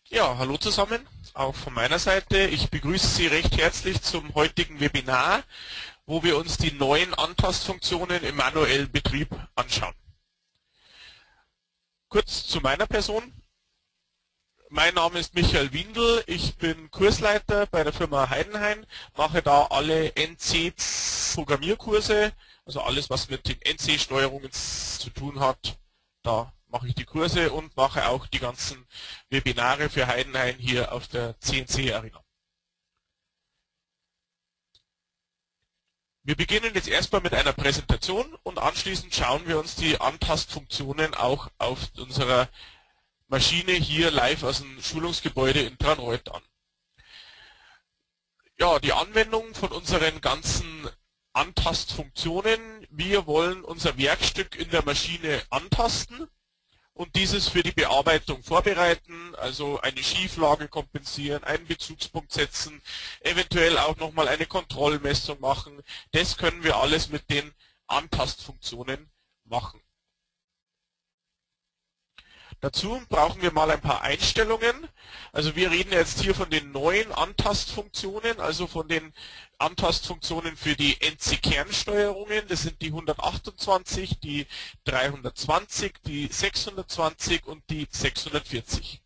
Ja, hallo zusammen, auch von meiner Seite. Ich begrüße Sie recht herzlich zum heutigen Webinar, wo wir uns die neuen Antastfunktionen im manuellen Betrieb anschauen. Kurz zu meiner Person. Mein Name ist Michael Windel, ich bin Kursleiter bei der Firma Heidenhain, mache da alle NC-Programmierkurse, also alles, was mit den NC-Steuerungen zu tun hat, da mache ich die Kurse und mache auch die ganzen Webinare für Heidenhain hier auf der CNC Arena. Wir beginnen jetzt erstmal mit einer Präsentation und anschließend schauen wir uns die Antastfunktionen auch auf unserer Maschine hier live aus dem Schulungsgebäude in Dranreuth an. Ja, die Anwendung von unseren ganzen Antastfunktionen. Wir wollen unser Werkstück in der Maschine antasten und dieses für die Bearbeitung vorbereiten, also eine Schieflage kompensieren, einen Bezugspunkt setzen, eventuell auch nochmal eine Kontrollmessung machen. Das können wir alles mit den Antastfunktionen machen. Dazu brauchen wir mal ein paar Einstellungen. Also wir reden jetzt hier von den neuen Antastfunktionen, also von den Antastfunktionen für die NC-Kernsteuerungen. Das sind die 128, die 320, die 620 und die 640.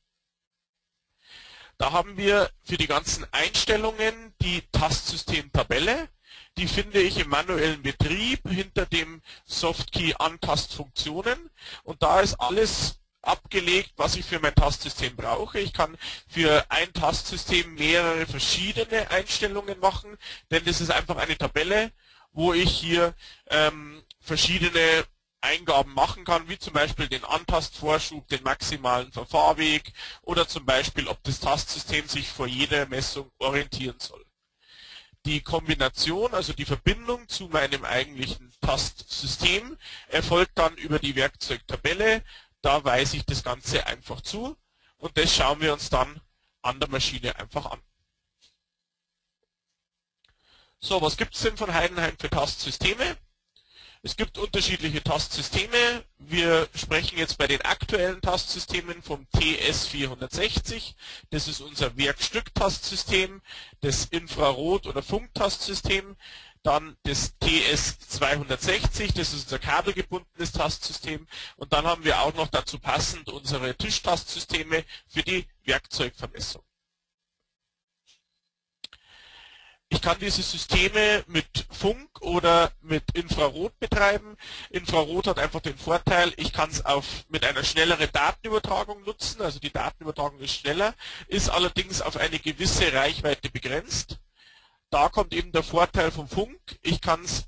Da haben wir für die ganzen Einstellungen die Tastsystem-Tabelle. Die finde ich im manuellen Betrieb hinter dem Softkey Antastfunktionen. Und da ist alles abgelegt, was ich für mein Tastsystem brauche. Ich kann für ein Tastsystem mehrere verschiedene Einstellungen machen, denn das ist einfach eine Tabelle, wo ich hier verschiedene Eingaben machen kann, wie zum Beispiel den Antastvorschub, den maximalen Verfahrweg oder zum Beispiel, ob das Tastsystem sich vor jeder Messung orientieren soll. Die Kombination, also die Verbindung zu meinem eigentlichen Tastsystem, erfolgt dann über die Werkzeugtabelle. Da weise ich das Ganze einfach zu und das schauen wir uns dann an der Maschine einfach an. So, was gibt es denn von Heidenhain für Tastsysteme? Es gibt unterschiedliche Tastsysteme. Wir sprechen jetzt bei den aktuellen Tastsystemen vom TS460. Das ist unser Werkstück-Tastsystem, das Infrarot- oder Funktastsystem. Dann das TS260, das ist unser kabelgebundenes Tastsystem. Und dann haben wir auch noch dazu passend unsere Tischtastsysteme für die Werkzeugvermessung. Ich kann diese Systeme mit Funk oder mit Infrarot betreiben. Infrarot hat einfach den Vorteil, ich kann es mit einer schnelleren Datenübertragung nutzen. Also die Datenübertragung ist schneller, ist allerdings auf eine gewisse Reichweite begrenzt. Da kommt eben der Vorteil vom Funk. Ich kann es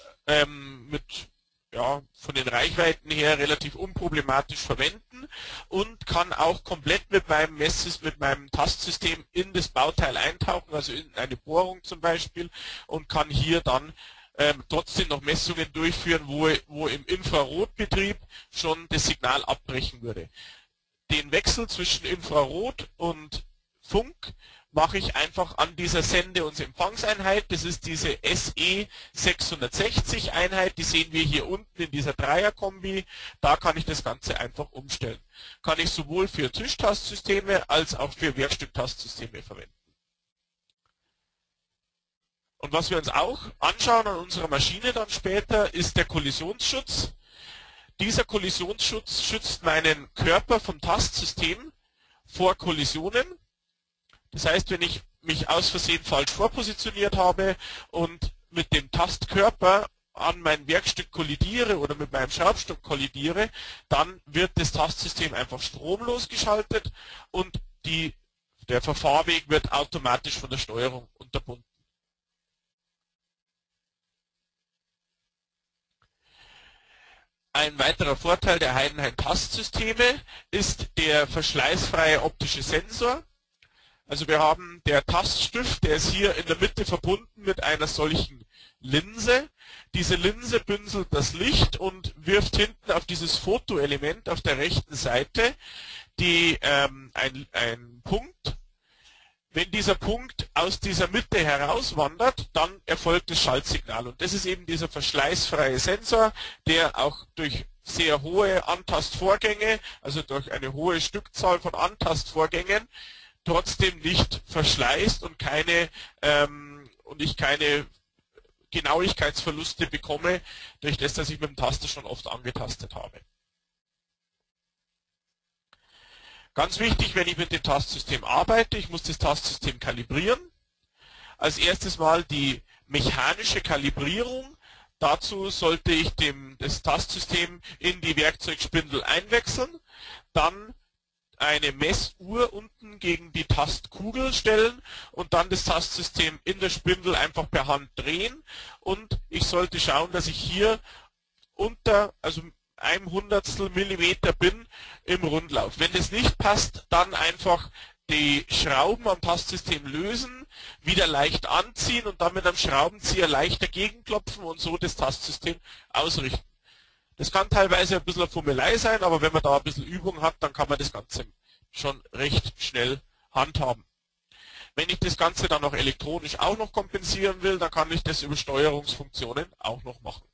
von den Reichweiten her relativ unproblematisch verwenden und kann auch komplett mit meinem Tastsystem in das Bauteil eintauchen, also in eine Bohrung zum Beispiel, und kann hier dann trotzdem noch Messungen durchführen, wo im Infrarotbetrieb schon das Signal abbrechen würde. Den Wechsel zwischen Infrarot und Funk mache ich einfach an dieser Sende- und Empfangseinheit. Das ist diese SE660 Einheit, die sehen wir hier unten in dieser Dreierkombi. Da kann ich das Ganze einfach umstellen. Kann ich sowohl für Tischtastsysteme als auch für Werkstücktastsysteme verwenden. Und was wir uns auch anschauen an unserer Maschine dann später, ist der Kollisionsschutz. Dieser Kollisionsschutz schützt meinen Körper vom Tastsystem vor Kollisionen. Das heißt, wenn ich mich aus Versehen falsch vorpositioniert habe und mit dem Tastkörper an mein Werkstück kollidiere oder mit meinem Schraubstock kollidiere, dann wird das Tastsystem einfach stromlos geschaltet und der Verfahrweg wird automatisch von der Steuerung unterbunden. Ein weiterer Vorteil der Heidenhain Tastsysteme ist der verschleißfreie optische Sensor. Also wir haben der Taststift, der ist hier in der Mitte verbunden mit einer solchen Linse. Diese Linse bünselt das Licht und wirft hinten auf dieses Fotoelement auf der rechten Seite einen Punkt. Wenn dieser Punkt aus dieser Mitte herauswandert, dann erfolgt das Schaltsignal. Und das ist eben dieser verschleißfreie Sensor, der auch durch sehr hohe Antastvorgänge, also durch eine hohe Stückzahl von Antastvorgängen, trotzdem nicht verschleißt und ich keine Genauigkeitsverluste bekomme, durch das, dass ich mit dem Taster schon oft angetastet habe. Ganz wichtig, wenn ich mit dem Tastsystem arbeite, ich muss das Tastsystem kalibrieren. Als erstes mal die mechanische Kalibrierung. Dazu sollte ich das Tastsystem in die Werkzeugspindel einwechseln, dann eine Messuhr unten gegen die Tastkugel stellen und dann das Tastsystem in der Spindel einfach per Hand drehen, und ich sollte schauen, dass ich hier unter, also 1/100 Millimeter bin im Rundlauf. Wenn das nicht passt, dann einfach die Schrauben am Tastsystem lösen, wieder leicht anziehen und dann mit einem Schraubenzieher leicht dagegen klopfen und so das Tastsystem ausrichten. Das kann teilweise ein bisschen eine Fummelei sein, aber wenn man da ein bisschen Übung hat, dann kann man das Ganze schon recht schnell handhaben. Wenn ich das Ganze dann noch elektronisch auch noch kompensieren will, dann kann ich das über Steuerungsfunktionen auch noch machen.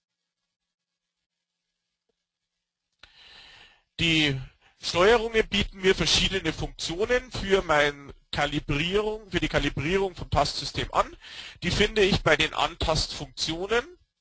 Die Steuerungen bieten mir verschiedene Funktionen für die Kalibrierung vom Tastsystem an. Die finde ich bei den Antastfunktionen.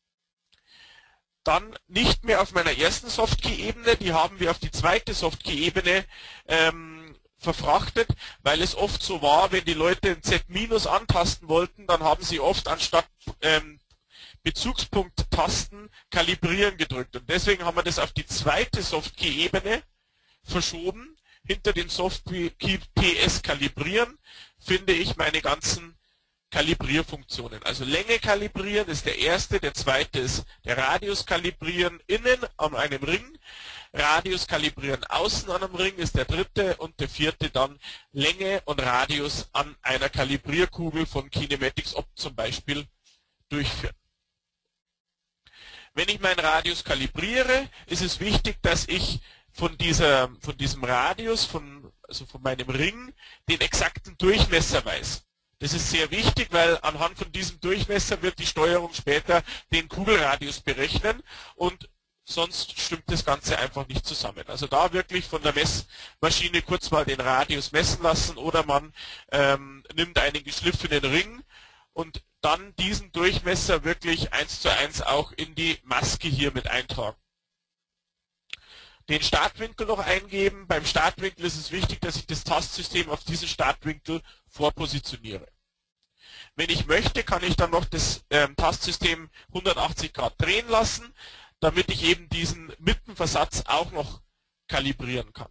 Dann nicht mehr auf meiner ersten Softkey-Ebene, die haben wir auf die zweite Softkey-Ebene verfrachtet, weil es oft so war, wenn die Leute ein Z- antasten wollten, dann haben sie oft anstatt Bezugspunkt-Tasten kalibrieren gedrückt. Und deswegen haben wir das auf die zweite Softkey-Ebene verschoben. Hinter dem Softkey PS kalibrieren finde ich meine ganzen Kalibrierfunktionen. Also Länge kalibrieren ist der erste, der zweite ist der Radius kalibrieren innen an einem Ring, Radius kalibrieren außen an einem Ring ist der dritte und der vierte dann Länge und Radius an einer Kalibrierkugel von Kinematics Opt zum Beispiel durchführen. Wenn ich meinen Radius kalibriere, ist es wichtig, dass ich von diesem Radius, also von meinem Ring, den exakten Durchmesser weiß. Das ist sehr wichtig, weil anhand von diesem Durchmesser wird die Steuerung später den Kugelradius berechnen und sonst stimmt das Ganze einfach nicht zusammen. Also da wirklich von der Messmaschine kurz mal den Radius messen lassen oder man nimmt einen geschliffenen Ring und dann diesen Durchmesser wirklich 1:1 auch in die Maske hier mit eintragen. Den Startwinkel noch eingeben. Beim Startwinkel ist es wichtig, dass ich das Tastsystem auf diesen Startwinkel vorpositioniere. Wenn ich möchte, kann ich dann noch das Tastsystem 180 Grad drehen lassen, damit ich eben diesen Mittenversatz auch noch kalibrieren kann.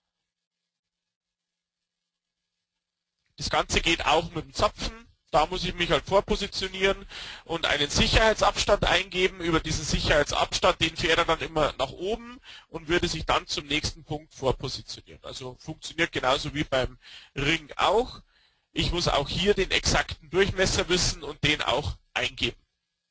Das Ganze geht auch mit dem Zapfen. Da muss ich mich halt vorpositionieren und einen Sicherheitsabstand eingeben. Über diesen Sicherheitsabstand, den fährt er dann immer nach oben und würde sich dann zum nächsten Punkt vorpositionieren. Also funktioniert genauso wie beim Ring auch. Ich muss auch hier den exakten Durchmesser wissen und den auch eingeben.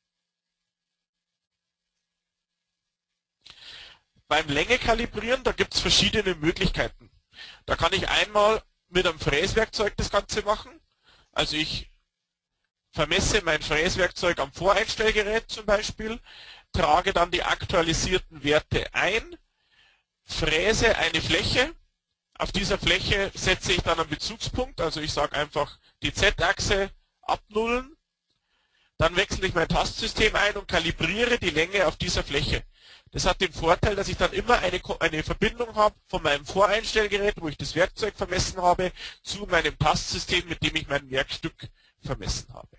Beim Länge kalibrieren, da gibt es verschiedene Möglichkeiten. Da kann ich einmal mit einem Fräswerkzeug das Ganze machen. Also ich vermesse mein Fräswerkzeug am Voreinstellgerät zum Beispiel, trage dann die aktualisierten Werte ein, fräse eine Fläche. Auf dieser Fläche setze ich dann einen Bezugspunkt, also ich sage einfach die Z-Achse abnullen. Dann wechsle ich mein Tastsystem ein und kalibriere die Länge auf dieser Fläche. Das hat den Vorteil, dass ich dann immer eine Verbindung habe von meinem Voreinstellgerät, wo ich das Werkzeug vermessen habe, zu meinem Tastsystem, mit dem ich mein Werkstück vermessen habe.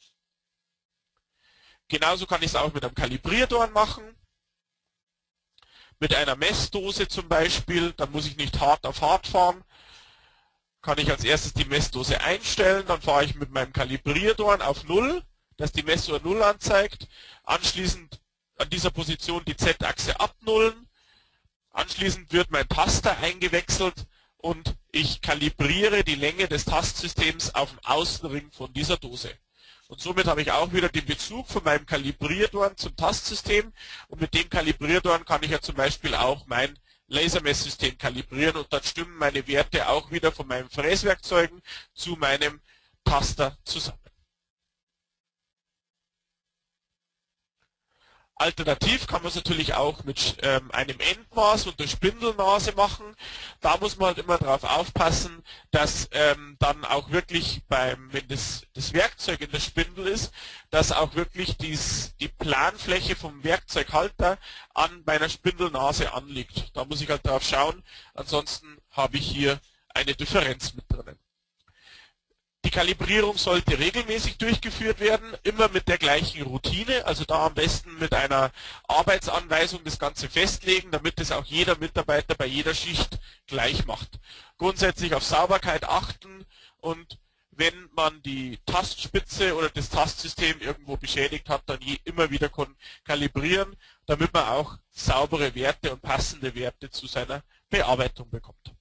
Genauso kann ich es auch mit einem Kalibrierdorn machen. Mit einer Messdose zum Beispiel, dann muss ich nicht hart auf hart fahren. Kann ich als erstes die Messdose einstellen, dann fahre ich mit meinem Kalibrierdorn auf 0, dass die Messuhr 0 anzeigt. Anschließend an dieser Position die Z-Achse abnullen. Anschließend wird mein Taster eingewechselt und ich kalibriere die Länge des Tastsystems auf dem Außenring von dieser Dose. Und somit habe ich auch wieder den Bezug von meinem Kalibrierdorn zum Tastsystem und mit dem Kalibrierdorn kann ich ja zum Beispiel auch mein Lasermesssystem kalibrieren und dann stimmen meine Werte auch wieder von meinen Fräswerkzeugen zu meinem Taster zusammen. Alternativ kann man es natürlich auch mit einem Endmaß und der Spindelnase machen. Da muss man halt immer darauf aufpassen, dass dann auch wirklich wenn das Werkzeug in der Spindel ist, dass auch wirklich die Planfläche vom Werkzeughalter an meiner Spindelnase anliegt. Da muss ich halt drauf schauen, ansonsten habe ich hier eine Differenz mit drinnen. Die Kalibrierung sollte regelmäßig durchgeführt werden, immer mit der gleichen Routine, also da am besten mit einer Arbeitsanweisung das Ganze festlegen, damit es auch jeder Mitarbeiter bei jeder Schicht gleich macht. Grundsätzlich auf Sauberkeit achten und wenn man die Tastspitze oder das Tastsystem irgendwo beschädigt hat, dann immer wieder kalibrieren, damit man auch saubere Werte und passende Werte zu seiner Bearbeitung bekommt.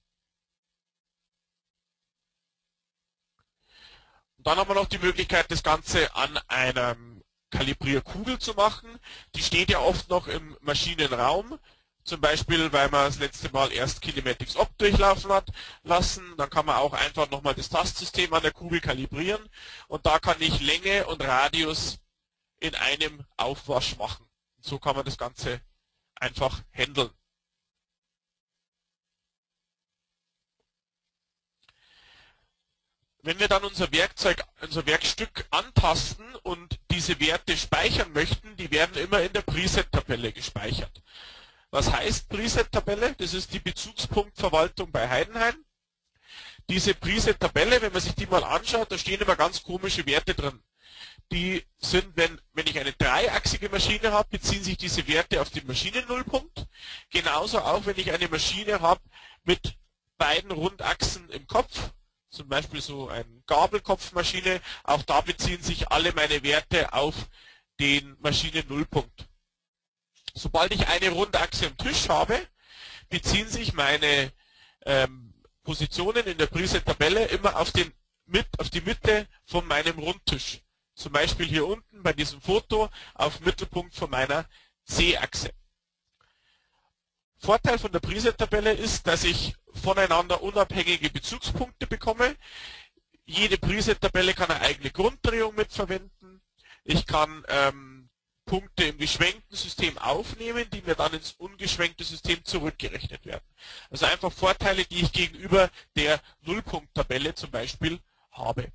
Und dann haben wir noch die Möglichkeit, das Ganze an einer Kalibrierkugel zu machen. Die steht ja oft noch im Maschinenraum, zum Beispiel, weil man das letzte Mal erst Kinematics Op durchlaufen hat lassen. Dann kann man auch einfach nochmal das Tastsystem an der Kugel kalibrieren und da kann ich Länge und Radius in einem Aufwasch machen. Und so kann man das Ganze einfach handeln. Wenn wir dann unser Werkstück antasten und diese Werte speichern möchten, die werden immer in der Preset-Tabelle gespeichert. Was heißt Preset-Tabelle? Das ist die Bezugspunktverwaltung bei Heidenhain. Diese Preset-Tabelle, wenn man sich die mal anschaut, da stehen immer ganz komische Werte drin. Die sind, wenn ich eine dreiachsige Maschine habe, beziehen sich diese Werte auf den Maschinennullpunkt. Genauso auch, wenn ich eine Maschine habe mit beiden Rundachsen im Kopf, zum Beispiel so eine Gabelkopfmaschine, auch da beziehen sich alle meine Werte auf den Maschinennullpunkt. Sobald ich eine Rundachse am Tisch habe, beziehen sich meine Positionen in der Preset-Tabelle immer auf die Mitte von meinem Rundtisch. Zum Beispiel hier unten bei diesem Foto auf Mittelpunkt von meiner C-Achse. Vorteil von der Preset-Tabelle ist, dass ich voneinander unabhängige Bezugspunkte bekomme. Jede Preset-Tabelle kann eine eigene Grunddrehung mitverwenden. Ich kann Punkte im geschwenkten System aufnehmen, die mir dann ins ungeschwenkte System zurückgerechnet werden. Also einfach Vorteile, die ich gegenüber der Nullpunkt-Tabelle zum Beispiel habe.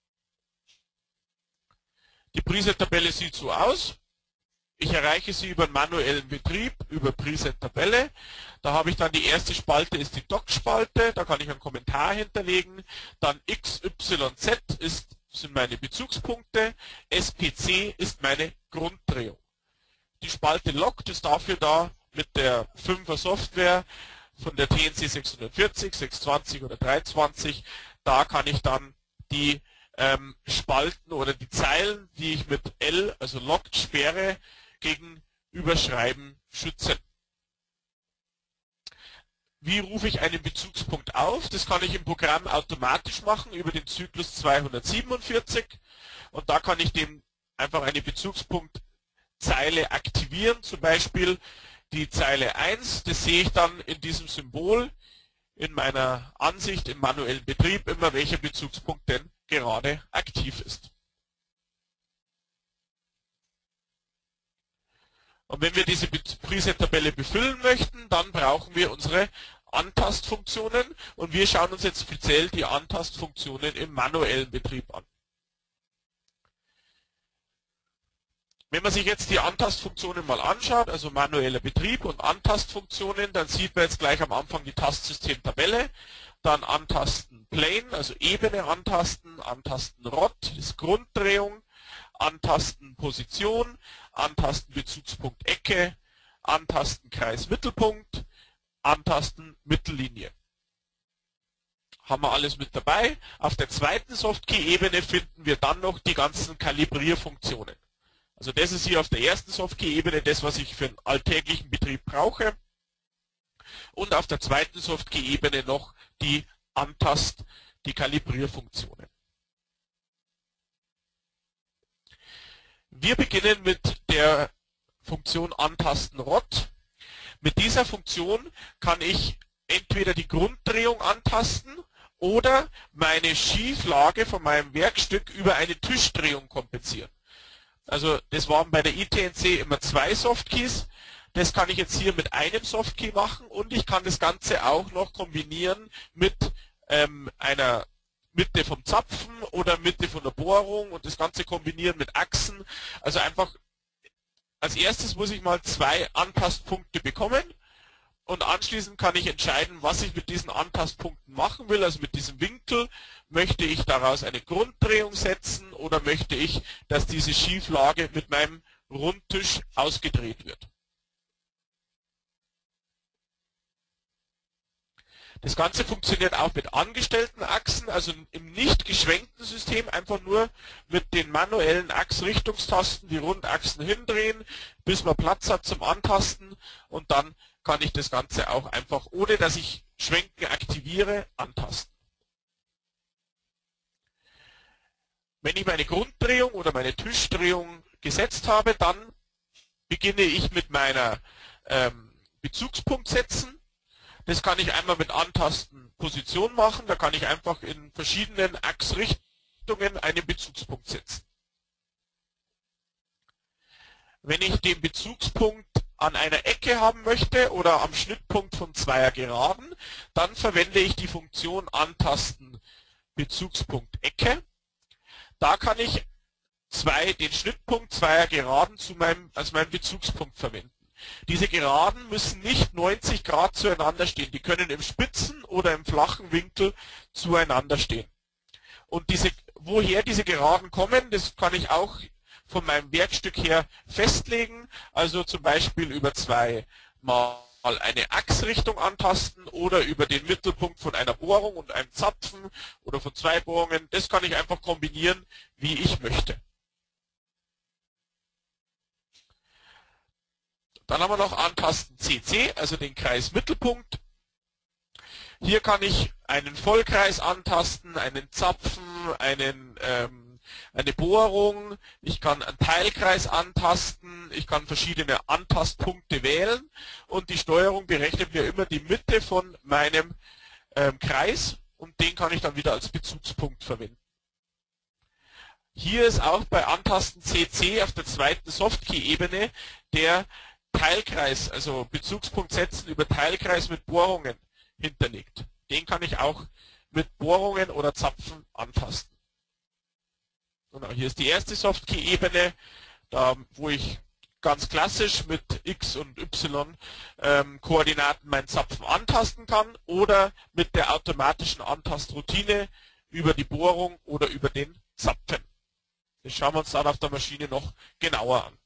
Die Preset-Tabelle sieht so aus. Ich erreiche sie über einen manuellen Betrieb, über Preset-Tabelle. Da habe ich dann die erste Spalte, ist die Doc-Spalte, da kann ich einen Kommentar hinterlegen. Dann X, Y, Z sind meine Bezugspunkte, SPC ist meine Grunddrehung. Die Spalte Log ist dafür da, mit der 5er Software von der TNC 640, 620 oder 320, da kann ich dann die Spalten oder die Zeilen, die ich mit L, also Logged, sperre, gegen Überschreiben schützen. Wie rufe ich einen Bezugspunkt auf? Das kann ich im Programm automatisch machen über den Zyklus 247 und da kann ich dem einfach eine Bezugspunktzeile aktivieren, zum Beispiel die Zeile 1, das sehe ich dann in diesem Symbol in meiner Ansicht im manuellen Betrieb immer, welcher Bezugspunkt denn gerade aktiv ist. Und wenn wir diese Preset-Tabelle befüllen möchten, dann brauchen wir unsere Antastfunktionen und wir schauen uns jetzt speziell die Antastfunktionen im manuellen Betrieb an. Wenn man sich jetzt die Antastfunktionen mal anschaut, also manueller Betrieb und Antastfunktionen, dann sieht man jetzt gleich am Anfang die Tastsystem-Tabelle, dann Antasten Plane, also Ebene antasten, Antasten Rot, das ist Grunddrehung, Antasten Position, Antasten Bezugspunkt Ecke, Antasten Kreis Mittelpunkt, Antasten Mittellinie. Haben wir alles mit dabei. Auf der zweiten Softkey-Ebene finden wir dann noch die ganzen Kalibrierfunktionen. Also das ist hier auf der ersten Softkey-Ebene das, was ich für einen alltäglichen Betrieb brauche. Und auf der zweiten Softkey-Ebene noch die die Kalibrierfunktionen. Wir beginnen mit der Funktion Antasten Rot. Mit dieser Funktion kann ich entweder die Grunddrehung antasten oder meine Schieflage von meinem Werkstück über eine Tischdrehung kompensieren. Also das waren bei der ITNC immer 2 Softkeys. Das kann ich jetzt hier mit einem Softkey machen und ich kann das Ganze auch noch kombinieren mit einer Mitte vom Zapfen oder Mitte von der Bohrung und das Ganze kombinieren mit Achsen. Also einfach als erstes muss ich mal 2 Antastpunkte bekommen und anschließend kann ich entscheiden, was ich mit diesen Antastpunkten machen will. Also mit diesem Winkel möchte ich daraus eine Grunddrehung setzen oder möchte ich, dass diese Schieflage mit meinem Rundtisch ausgedreht wird. Das Ganze funktioniert auch mit angestellten Achsen, also im nicht geschwenkten System einfach nur mit den manuellen Achsrichtungstasten die Rundachsen hindrehen, bis man Platz hat zum Antasten und dann kann ich das Ganze auch einfach, ohne dass ich Schwenken aktiviere, antasten. Wenn ich meine Grunddrehung oder meine Tischdrehung gesetzt habe, dann beginne ich mit meiner Bezugspunkt setzen. Das kann ich einmal mit Antasten Position machen, da kann ich einfach in verschiedenen Achsrichtungen einen Bezugspunkt setzen. Wenn ich den Bezugspunkt an einer Ecke haben möchte oder am Schnittpunkt von zweier Geraden, dann verwende ich die Funktion Antasten Bezugspunkt Ecke. Da kann ich den Schnittpunkt zweier Geraden als meinen Bezugspunkt verwenden. Diese Geraden müssen nicht 90 Grad zueinander stehen. Die können im spitzen oder im flachen Winkel zueinander stehen. Und woher diese Geraden kommen, das kann ich auch von meinem Werkstück her festlegen. Also zum Beispiel über 2 mal eine Achsrichtung antasten oder über den Mittelpunkt von einer Bohrung und einem Zapfen oder von 2 Bohrungen. Das kann ich einfach kombinieren, wie ich möchte. Dann haben wir noch Antasten CC, also den Kreismittelpunkt. Hier kann ich einen Vollkreis antasten, einen Zapfen, eine Bohrung. Ich kann einen Teilkreis antasten. Ich kann verschiedene Antastpunkte wählen. Und die Steuerung berechnet mir immer die Mitte von meinem Kreis. Und den kann ich dann wieder als Bezugspunkt verwenden. Hier ist auch bei Antasten CC auf der zweiten Softkey-Ebene der Teilkreis, also Bezugspunkt setzen über Teilkreis mit Bohrungen hinterlegt. Den kann ich auch mit Bohrungen oder Zapfen antasten. Genau, hier ist die erste Softkey-Ebene, wo ich ganz klassisch mit X und Y Koordinaten meinen Zapfen antasten kann oder mit der automatischen Antastroutine über die Bohrung oder über den Zapfen. Das schauen wir uns dann auf der Maschine noch genauer an.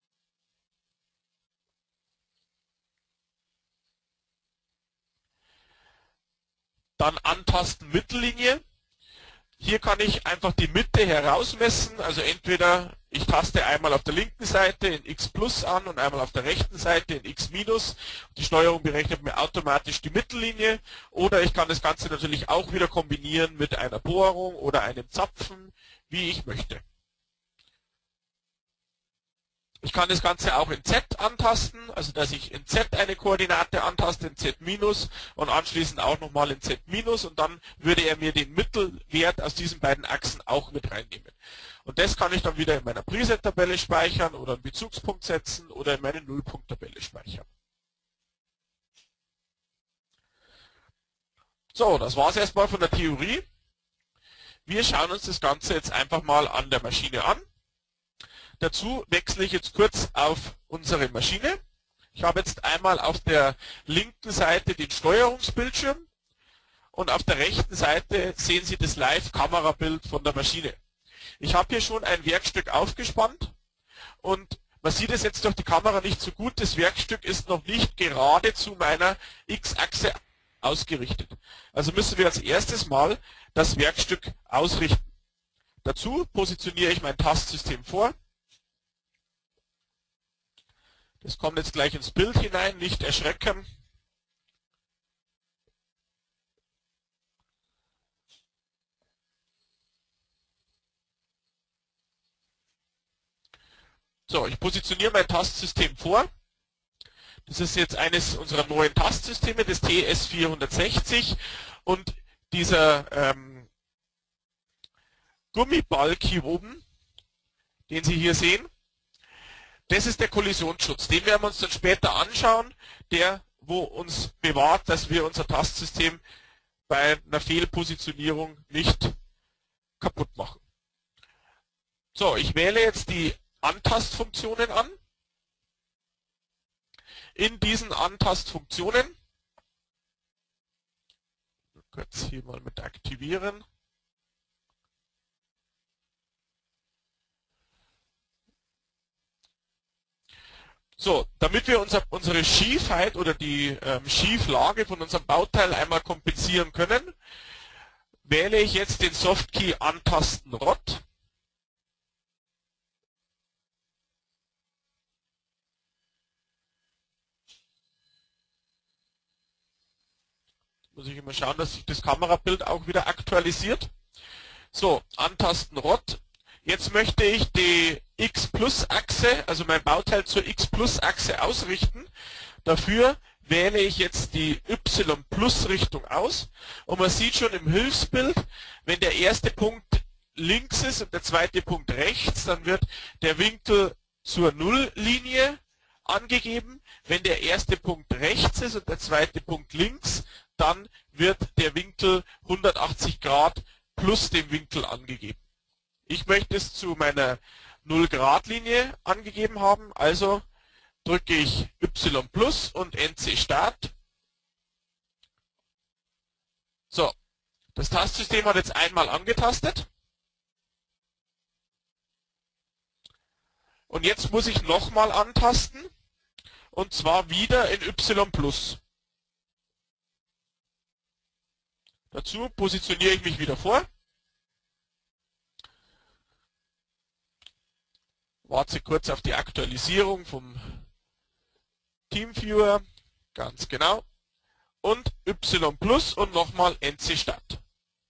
Dann Antasten Mittellinie. Hier kann ich einfach die Mitte herausmessen, also entweder ich taste einmal auf der linken Seite in X plus an und einmal auf der rechten Seite in X minus. Die Steuerung berechnet mir automatisch die Mittellinie oder ich kann das Ganze natürlich auch wieder kombinieren mit einer Bohrung oder einem Zapfen, wie ich möchte. Ich kann das Ganze auch in Z antasten, also dass ich in Z eine Koordinate antaste, in Z minus und anschließend auch nochmal in Z minus und dann würde er mir den Mittelwert aus diesen beiden Achsen auch mit reinnehmen. Und das kann ich dann wieder in meiner Preset-Tabelle speichern oder einen Bezugspunkt setzen oder in meine Nullpunkt-Tabelle speichern. So, das war es erstmal von der Theorie. Wir schauen uns das Ganze jetzt einfach mal an der Maschine an. Dazu wechsle ich jetzt kurz auf unsere Maschine. Ich habe jetzt einmal auf der linken Seite den Steuerungsbildschirm und auf der rechten Seite sehen Sie das Live-Kamerabild von der Maschine. Ich habe hier schon ein Werkstück aufgespannt und man sieht es jetzt durch die Kamera nicht so gut. Das Werkstück ist noch nicht gerade zu meiner X-Achse ausgerichtet. Also müssen wir als erstes mal das Werkstück ausrichten. Dazu positioniere ich mein Tastsystem vor. Das kommt jetzt gleich ins Bild hinein, nicht erschrecken. So, ich positioniere mein Tastsystem vor. Das ist jetzt eines unserer neuen Tastsysteme, das TS460. Und dieser Gummibalg hier oben, den Sie hier sehen. Das ist der Kollisionsschutz. Den werden wir uns dann später anschauen, der wo uns bewahrt, dass wir unser Tastsystem bei einer Fehlpositionierung nicht kaputt machen. So, ich wähle jetzt die Antastfunktionen an. In diesen Antastfunktionen, kurz hier mal mit aktivieren. So, damit wir unsere Schiefheit oder die Schieflage von unserem Bauteil einmal kompensieren können, wähle ich jetzt den Softkey Antasten Rot. Muss ich immer schauen, dass sich das Kamerabild auch wieder aktualisiert. So, Antasten Rot. Jetzt möchte ich die X-Plus-Achse, also mein Bauteil zur X-Plus-Achse ausrichten. Dafür wähle ich jetzt die Y-Plus-Richtung aus. Und man sieht schon im Hilfsbild, wenn der erste Punkt links ist und der zweite Punkt rechts, dann wird der Winkel zur Nulllinie angegeben. Wenn der erste Punkt rechts ist und der zweite Punkt links, dann wird der Winkel 180 Grad plus dem Winkel angegeben. Ich möchte es zu meiner 0-Grad-Linie angegeben haben, also drücke ich Y plus und NC Start. So, das Tastsystem hat jetzt einmal angetastet. Und jetzt muss ich nochmal antasten, und zwar wieder in Y plus. Dazu positioniere ich mich wieder vor. Warte kurz auf die Aktualisierung vom Teamviewer. Ganz genau. Und Y plus und nochmal NC Start.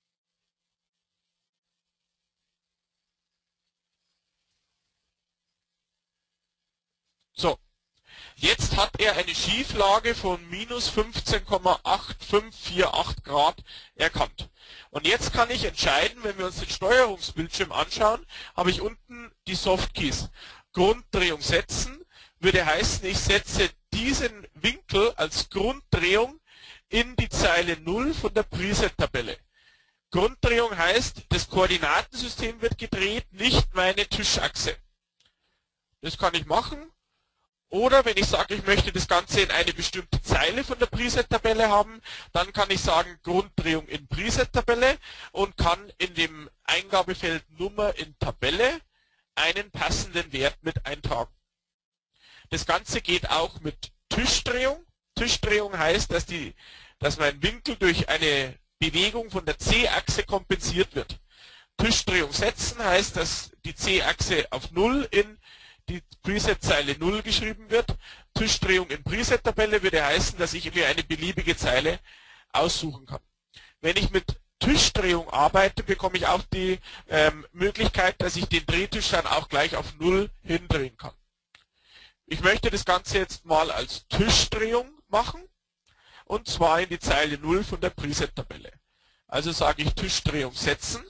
So. Jetzt hat er eine Schieflage von minus 15,8548 Grad erkannt. Und jetzt kann ich entscheiden, wenn wir uns den Steuerungsbildschirm anschauen, habe ich unten die Softkeys. Grunddrehung setzen würde heißen, ich setze diesen Winkel als Grunddrehung in die Zeile 0 von der Preset-Tabelle. Grunddrehung heißt, das Koordinatensystem wird gedreht, nicht meine Tischachse. Das kann ich machen. Oder wenn ich sage, ich möchte das Ganze in eine bestimmte Zeile von der Preset-Tabelle haben, dann kann ich sagen Grunddrehung in Preset-Tabelle und kann in dem Eingabefeld Nummer in Tabelle einen passenden Wert mit eintragen. Das Ganze geht auch mit Tischdrehung. Tischdrehung heißt, dass mein Winkel durch eine Bewegung von der C-Achse kompensiert wird. Tischdrehung setzen heißt, dass die C-Achse auf 0 in die Preset-Zeile 0 geschrieben wird. Tischdrehung in Preset-Tabelle würde heißen, dass ich mir eine beliebige Zeile aussuchen kann. Wenn ich mit Tischdrehung arbeite, bekomme ich auch die Möglichkeit, dass ich den Drehtisch dann auch gleich auf 0 hindrehen kann. Ich möchte das Ganze jetzt mal als Tischdrehung machen, und zwar in die Zeile 0 von der Preset-Tabelle. Also sage ich Tischdrehung setzen.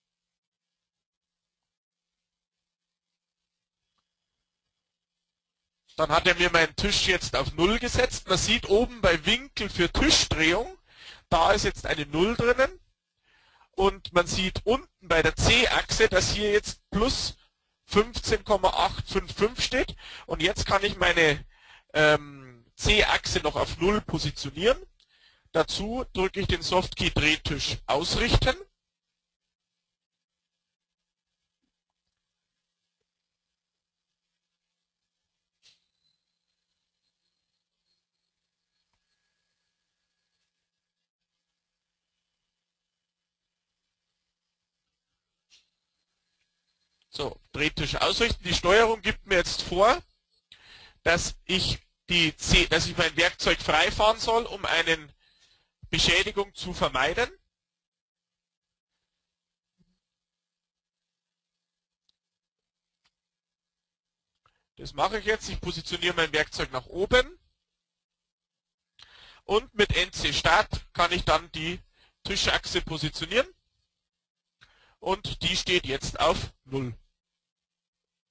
Dann hat er mir meinen Tisch jetzt auf 0 gesetzt. Man sieht oben bei Winkel für Tischdrehung, da ist jetzt eine 0 drinnen. Und man sieht unten bei der C-Achse, dass hier jetzt plus 15,855 steht. Und jetzt kann ich meine C-Achse noch auf 0 positionieren. Dazu drücke ich den Softkey Drehtisch ausrichten. So, Drehtisch ausrichten. Die Steuerung gibt mir jetzt vor, dass ich mein Werkzeug frei fahren soll, um eine Beschädigung zu vermeiden. Das mache ich jetzt. Ich positioniere mein Werkzeug nach oben. Und mit NC Start kann ich dann die Tischachse positionieren. Und die steht jetzt auf 0.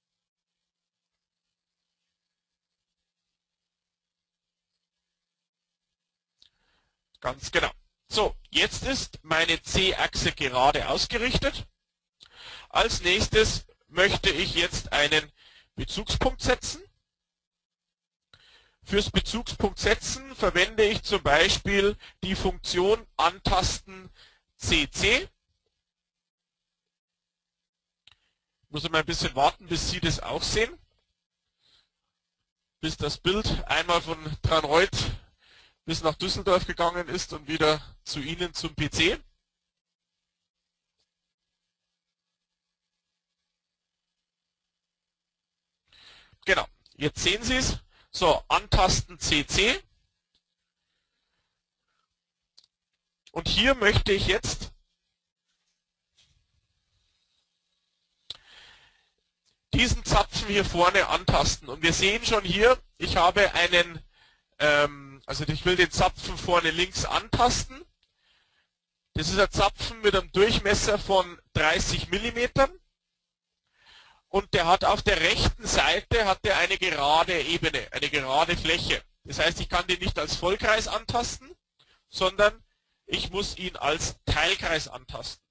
Ganz genau. So, jetzt ist meine C-Achse gerade ausgerichtet. Als nächstes möchte ich jetzt einen Bezugspunkt setzen. Fürs Bezugspunkt setzen verwende ich zum Beispiel die Funktion antasten CC. Muss ich mal ein bisschen warten, bis Sie das auch sehen. Bis das Bild einmal von Tranreuth bis nach Düsseldorf gegangen ist und wieder zu Ihnen zum PC. Genau, jetzt sehen Sie es. So, antasten CC. Und hier möchte ich jetzt diesen Zapfen hier vorne antasten. Und wir sehen schon hier, ich habe einen, also ich will den Zapfen vorne links antasten. Das ist ein Zapfen mit einem Durchmesser von 30 mm. Und der hat auf der rechten Seite eine gerade Ebene, eine gerade Fläche. Das heißt, ich kann den nicht als Vollkreis antasten, sondern ich muss ihn als Teilkreis antasten.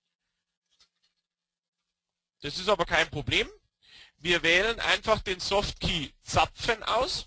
Das ist aber kein Problem. Wir wählen einfach den Softkey Zapfen aus.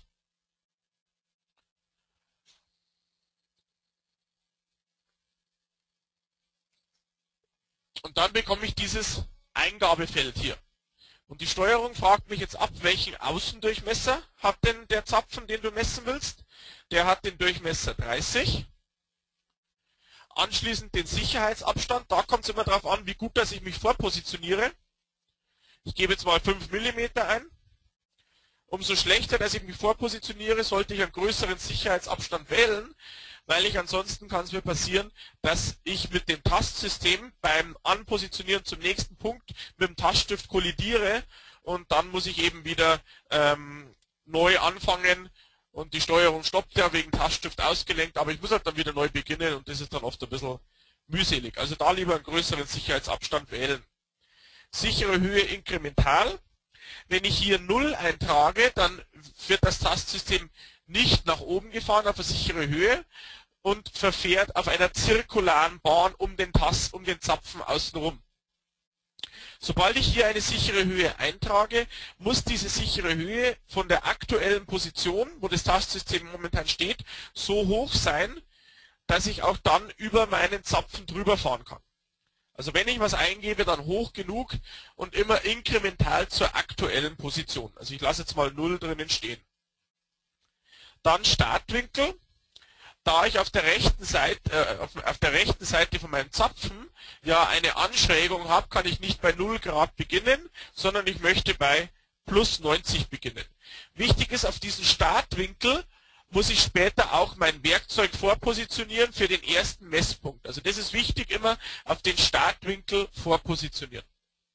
Und dann bekomme ich dieses Eingabefeld hier. Und die Steuerung fragt mich jetzt ab, welchen Außendurchmesser hat denn der Zapfen, den du messen willst. Der hat den Durchmesser 30. Anschließend den Sicherheitsabstand. Da kommt es immer darauf an, wie gut dass ich mich vorpositioniere. Ich gebe jetzt mal 5 mm ein. Umso schlechter, dass ich mich vorpositioniere, sollte ich einen größeren Sicherheitsabstand wählen, weil ansonsten kann es mir passieren, dass ich mit dem Tastsystem beim Anpositionieren zum nächsten Punkt mit dem Taststift kollidiere und dann muss ich eben wieder neu anfangen und die Steuerung stoppt ja wegen Taststift ausgelenkt, aber ich muss halt dann wieder neu beginnen und das ist dann oft ein bisschen mühselig. Also da lieber einen größeren Sicherheitsabstand wählen. Sichere Höhe inkremental. Wenn ich hier 0 eintrage, dann wird das Tastsystem nicht nach oben gefahren auf eine sichere Höhe und verfährt auf einer zirkularen Bahn um den Zapfen außenrum. Sobald ich hier eine sichere Höhe eintrage, muss diese sichere Höhe von der aktuellen Position, wo das Tastsystem momentan steht, so hoch sein, dass ich auch dann über meinen Zapfen drüber fahren kann. Also wenn ich was eingebe, dann hoch genug und immer inkremental zur aktuellen Position. Also ich lasse jetzt mal 0 drinnen stehen. Dann Startwinkel. Da ich auf der rechten Seite von meinem Zapfen ja eine Anschrägung habe, kann ich nicht bei 0 Grad beginnen, sondern ich möchte bei plus 90 beginnen. Wichtig ist, auf diesen Startwinkel muss ich später auch mein Werkzeug vorpositionieren für den ersten Messpunkt. Also das ist wichtig, immer auf den Startwinkel vorpositionieren.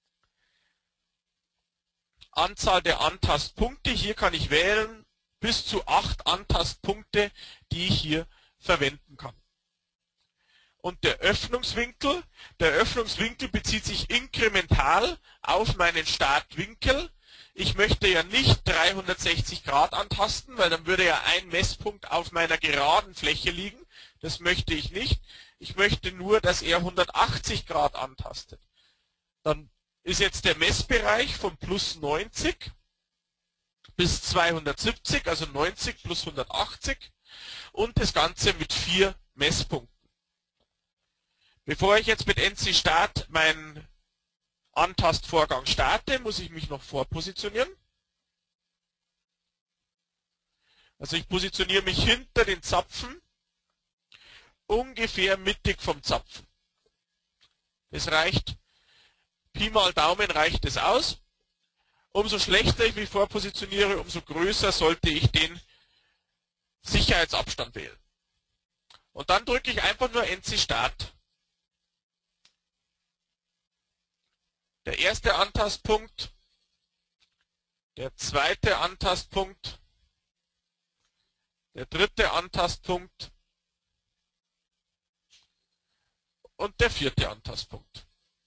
Anzahl der Antastpunkte. Hier kann ich wählen bis zu 8 Antastpunkte, die ich hier verwenden kann. Und der Öffnungswinkel. Der Öffnungswinkel bezieht sich inkremental auf meinen Startwinkel. Ich möchte ja nicht 360 Grad antasten, weil dann würde ja ein Messpunkt auf meiner geraden Fläche liegen. Das möchte ich nicht. Ich möchte nur, dass er 180 Grad antastet. Dann ist jetzt der Messbereich von plus 90 bis 270, also 90 plus 180 und das Ganze mit 4 Messpunkten. Bevor ich jetzt mit NC Start meinen Antastvorgang starte, muss ich mich noch vorpositionieren. Also ich positioniere mich hinter den Zapfen, ungefähr mittig vom Zapfen. Das reicht, Pi mal Daumen reicht es aus. Umso schlechter ich mich vorpositioniere, umso größer sollte ich den Sicherheitsabstand wählen. Und dann drücke ich einfach nur NC Start. Der erste Antastpunkt, der zweite Antastpunkt, der dritte Antastpunkt und der vierte Antastpunkt.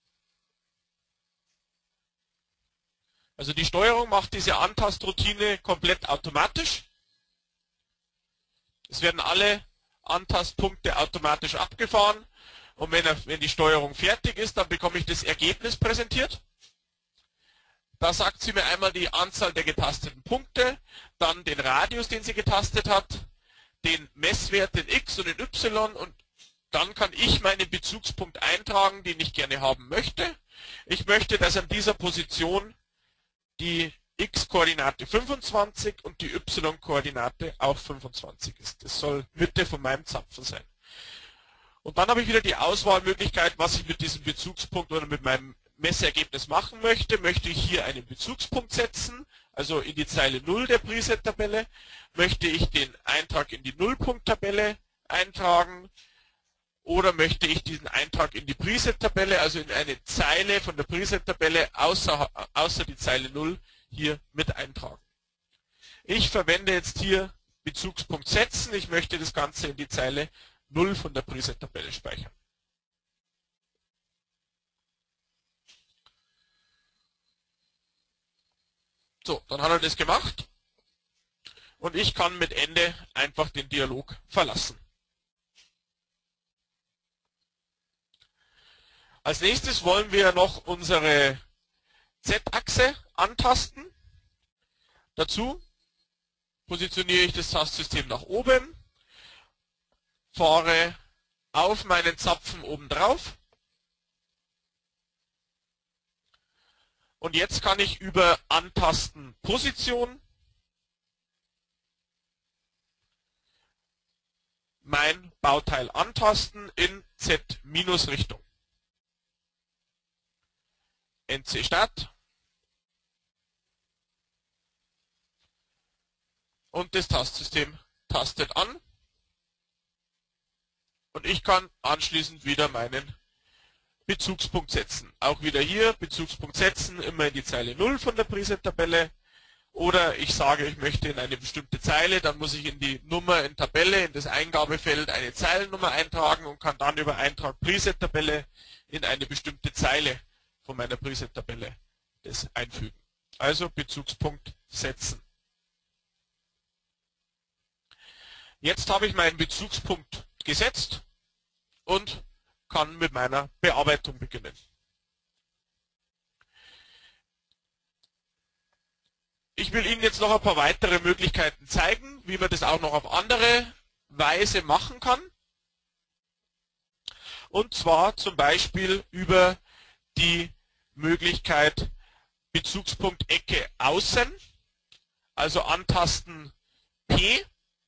Also die Steuerung macht diese Antastroutine komplett automatisch. Es werden alle Antastpunkte automatisch abgefahren. Und wenn die Steuerung fertig ist, dann bekomme ich das Ergebnis präsentiert. Da sagt sie mir einmal die Anzahl der getasteten Punkte, dann den Radius, den sie getastet hat, den Messwert in X und in Y, und dann kann ich meinen Bezugspunkt eintragen, den ich gerne haben möchte. Ich möchte, dass an dieser Position die X-Koordinate 25 und die Y-Koordinate auch 25 ist. Das soll Mitte von meinem Zapfen sein. Und dann habe ich wieder die Auswahlmöglichkeit, was ich mit diesem Bezugspunkt oder mit meinem Messergebnis machen möchte. Möchte ich hier einen Bezugspunkt setzen, also in die Zeile 0 der Preset-Tabelle? Möchte ich den Eintrag in die Nullpunkt-Tabelle eintragen? Oder möchte ich diesen Eintrag in die Preset-Tabelle, also in eine Zeile von der Preset-Tabelle außer die Zeile 0 hier mit eintragen? Ich verwende jetzt hier Bezugspunkt setzen. Ich möchte das Ganze in die Zeile 0 von der Preset-Tabelle speichern. So, dann hat er das gemacht und ich kann mit Ende einfach den Dialog verlassen. Als nächstes wollen wir noch unsere Z-Achse antasten. Dazu positioniere ich das Tastsystem nach oben, fahre auf meinen Zapfen oben drauf und jetzt kann ich über Antasten Position mein Bauteil antasten in Z-Richtung. NC Start und das Tastsystem tastet an und ich kann anschließend wieder meinen Bezugspunkt setzen. Auch wieder hier Bezugspunkt setzen, immer in die Zeile 0 von der Preset-Tabelle. Oder ich sage, ich möchte in eine bestimmte Zeile, dann muss ich in die Nummer in Tabelle, in das Eingabefeld eine Zeilennummer eintragen und kann dann über Eintrag Preset-Tabelle in eine bestimmte Zeile von meiner Preset-Tabelle das einfügen. Also Bezugspunkt setzen. Jetzt habe ich meinen Bezugspunkt gesetzt und kann mit meiner Bearbeitung beginnen. Ich will Ihnen jetzt noch ein paar weitere Möglichkeiten zeigen, wie man das auch noch auf andere Weise machen kann. Und zwar zum Beispiel über die Möglichkeit Bezugspunkt Ecke außen, also antasten P.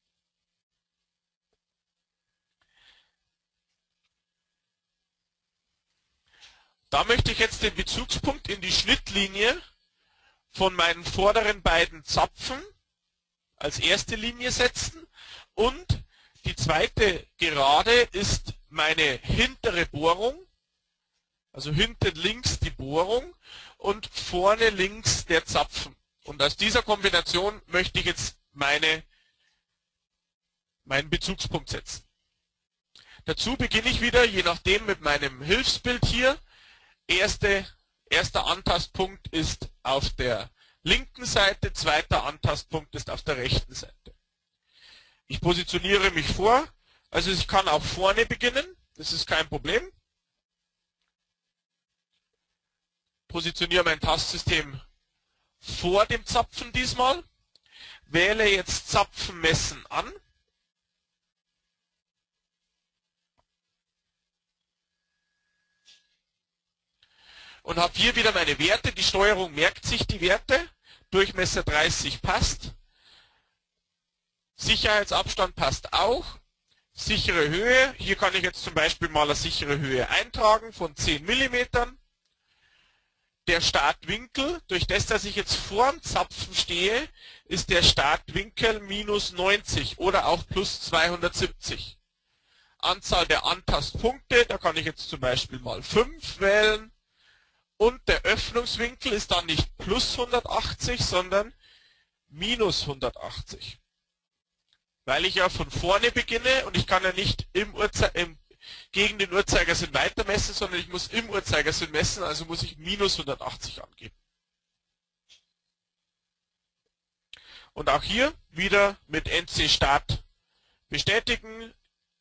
Da möchte ich jetzt den Bezugspunkt in die Schnittlinie von meinen vorderen beiden Zapfen als erste Linie setzen und die zweite Gerade ist meine hintere Bohrung, also hinten links die Bohrung und vorne links der Zapfen. Und aus dieser Kombination möchte ich jetzt meinen Bezugspunkt setzen. Dazu beginne ich wieder, je nachdem mit meinem Hilfsbild hier. Erster Antastpunkt ist auf der linken Seite, zweiter Antastpunkt ist auf der rechten Seite. Ich positioniere mich vor, also ich kann auch vorne beginnen, das ist kein Problem. Positioniere mein Tastsystem vor dem Zapfen diesmal, wähle jetzt Zapfen messen an. Und habe hier wieder meine Werte. Die Steuerung merkt sich die Werte. Durchmesser 30 passt. Sicherheitsabstand passt auch. Sichere Höhe. Hier kann ich jetzt zum Beispiel mal eine sichere Höhe eintragen von 10 mm. Der Startwinkel, durch das, dass ich jetzt vor dem Zapfen stehe, ist der Startwinkel minus 90 oder auch plus 270. Anzahl der Antastpunkte, da kann ich jetzt zum Beispiel mal 5 wählen. Und der Öffnungswinkel ist dann nicht plus 180, sondern minus 180. Weil ich ja von vorne beginne und ich kann ja nicht gegen den Uhrzeigersinn weiter messen, sondern ich muss im Uhrzeigersinn messen, also muss ich minus 180 angeben. Und auch hier wieder mit NC Start bestätigen.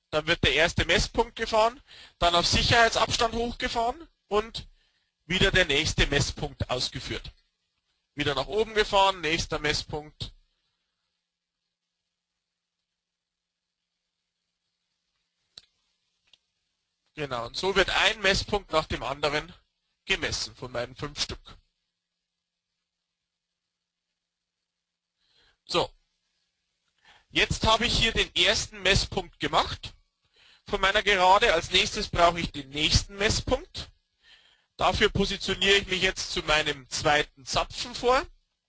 dann wird der erste Messpunkt gefahren, dann auf Sicherheitsabstand hochgefahren und wieder der nächste Messpunkt ausgeführt. Wieder nach oben gefahren, nächster Messpunkt. Genau, und so wird ein Messpunkt nach dem anderen gemessen von meinen 5 Stück. So, jetzt habe ich hier den ersten Messpunkt gemacht von meiner Gerade. Als nächstes brauche ich den nächsten Messpunkt. Dafür positioniere ich mich jetzt zu meinem zweiten Zapfen vor.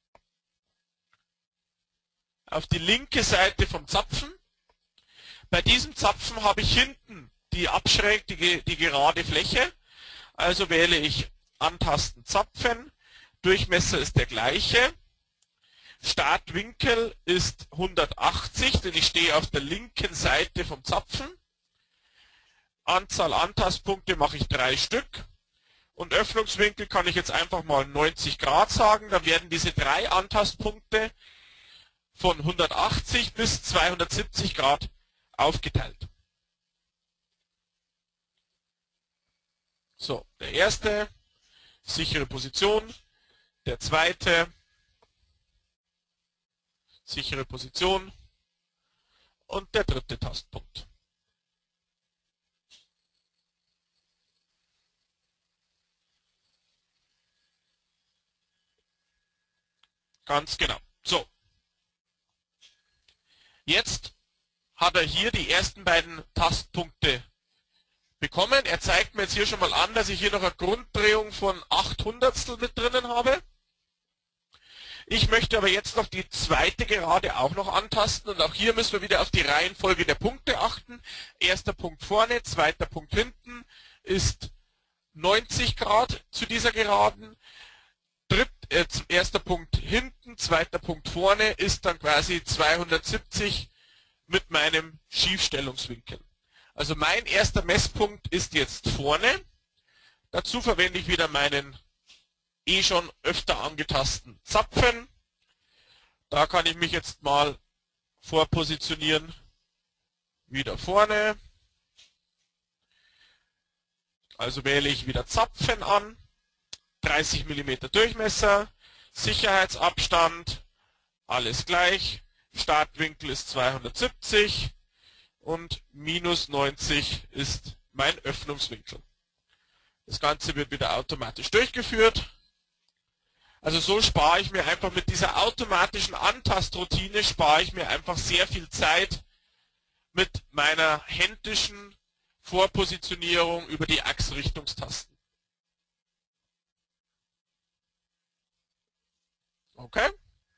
Auf die linke Seite vom Zapfen. Bei diesem Zapfen habe ich hinten die die gerade Fläche. Also wähle ich Antasten Zapfen. Durchmesser ist der gleiche. Startwinkel ist 180, denn ich stehe auf der linken Seite vom Zapfen. Anzahl Antastpunkte mache ich 3 Stück. Und Öffnungswinkel kann ich jetzt einfach mal 90 Grad sagen. Dann werden diese 3 Antastpunkte von 180 bis 270 Grad aufgeteilt. So, der erste, sichere Position. Der zweite, sichere Position. Und der dritte Tastpunkt. Ganz genau. So. Jetzt hat er hier die ersten beiden Tastpunkte bekommen. Er zeigt mir jetzt hier schon mal an, dass ich hier noch eine Grunddrehung von 800stel mit drinnen habe. Ich möchte aber jetzt noch die zweite Gerade auch noch antasten und auch hier müssen wir wieder auf die Reihenfolge der Punkte achten. Erster Punkt vorne, zweiter Punkt hinten ist 90 Grad zu dieser Geraden. Erster Punkt hinten, zweiter Punkt vorne ist dann quasi 270 mit meinem Schiefstellungswinkel. Also mein erster Messpunkt ist jetzt vorne. Dazu verwende ich wieder meinen schon öfter angetasten Zapfen. Da kann ich mich jetzt mal vorpositionieren. Wieder vorne. Also wähle ich wieder Zapfen an. 30 mm Durchmesser, Sicherheitsabstand, alles gleich, Startwinkel ist 270 und minus 90 ist mein Öffnungswinkel. Das Ganze wird wieder automatisch durchgeführt. Also so spare ich mir einfach mit dieser automatischen Antastroutine, spare ich mir einfach sehr viel Zeit mit meiner händischen Vorpositionierung über die Achsrichtungstasten. Okay.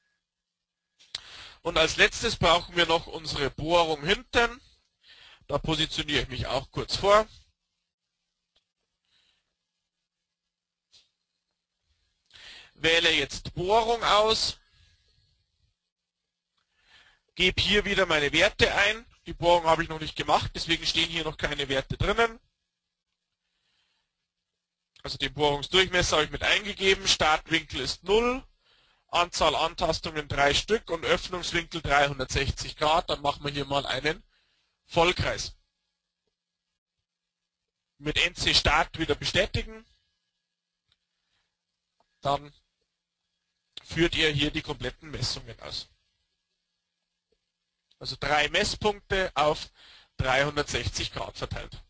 Und als letztes brauchen wir noch unsere Bohrung hinten. Da positioniere ich mich auch kurz vor. Wähle jetzt Bohrung aus. Gebe hier wieder meine Werte ein. Die Bohrung habe ich noch nicht gemacht, deswegen stehen hier noch keine Werte drinnen. Also den Bohrungsdurchmesser habe ich mit eingegeben. Startwinkel ist 0. Anzahl Antastungen 3 Stück und Öffnungswinkel 360 Grad. Dann machen wir hier mal einen Vollkreis. Mit NC Start wieder bestätigen. Dann führt ihr hier die kompletten Messungen aus. Also 3 Messpunkte auf 360 Grad verteilt.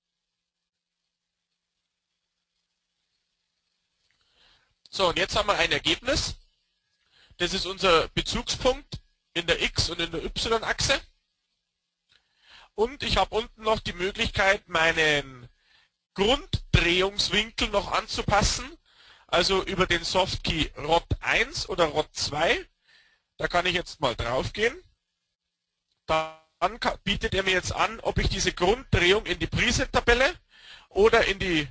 So, und jetzt haben wir ein Ergebnis. Das ist unser Bezugspunkt in der X- und in der Y-Achse. Und ich habe unten noch die Möglichkeit, meinen Grunddrehungswinkel noch anzupassen. Also über den Softkey ROT 1 oder ROT 2. Da kann ich jetzt mal drauf gehen. Dann bietet er mir jetzt an, ob ich diese Grunddrehung in die Preset-Tabelle oder in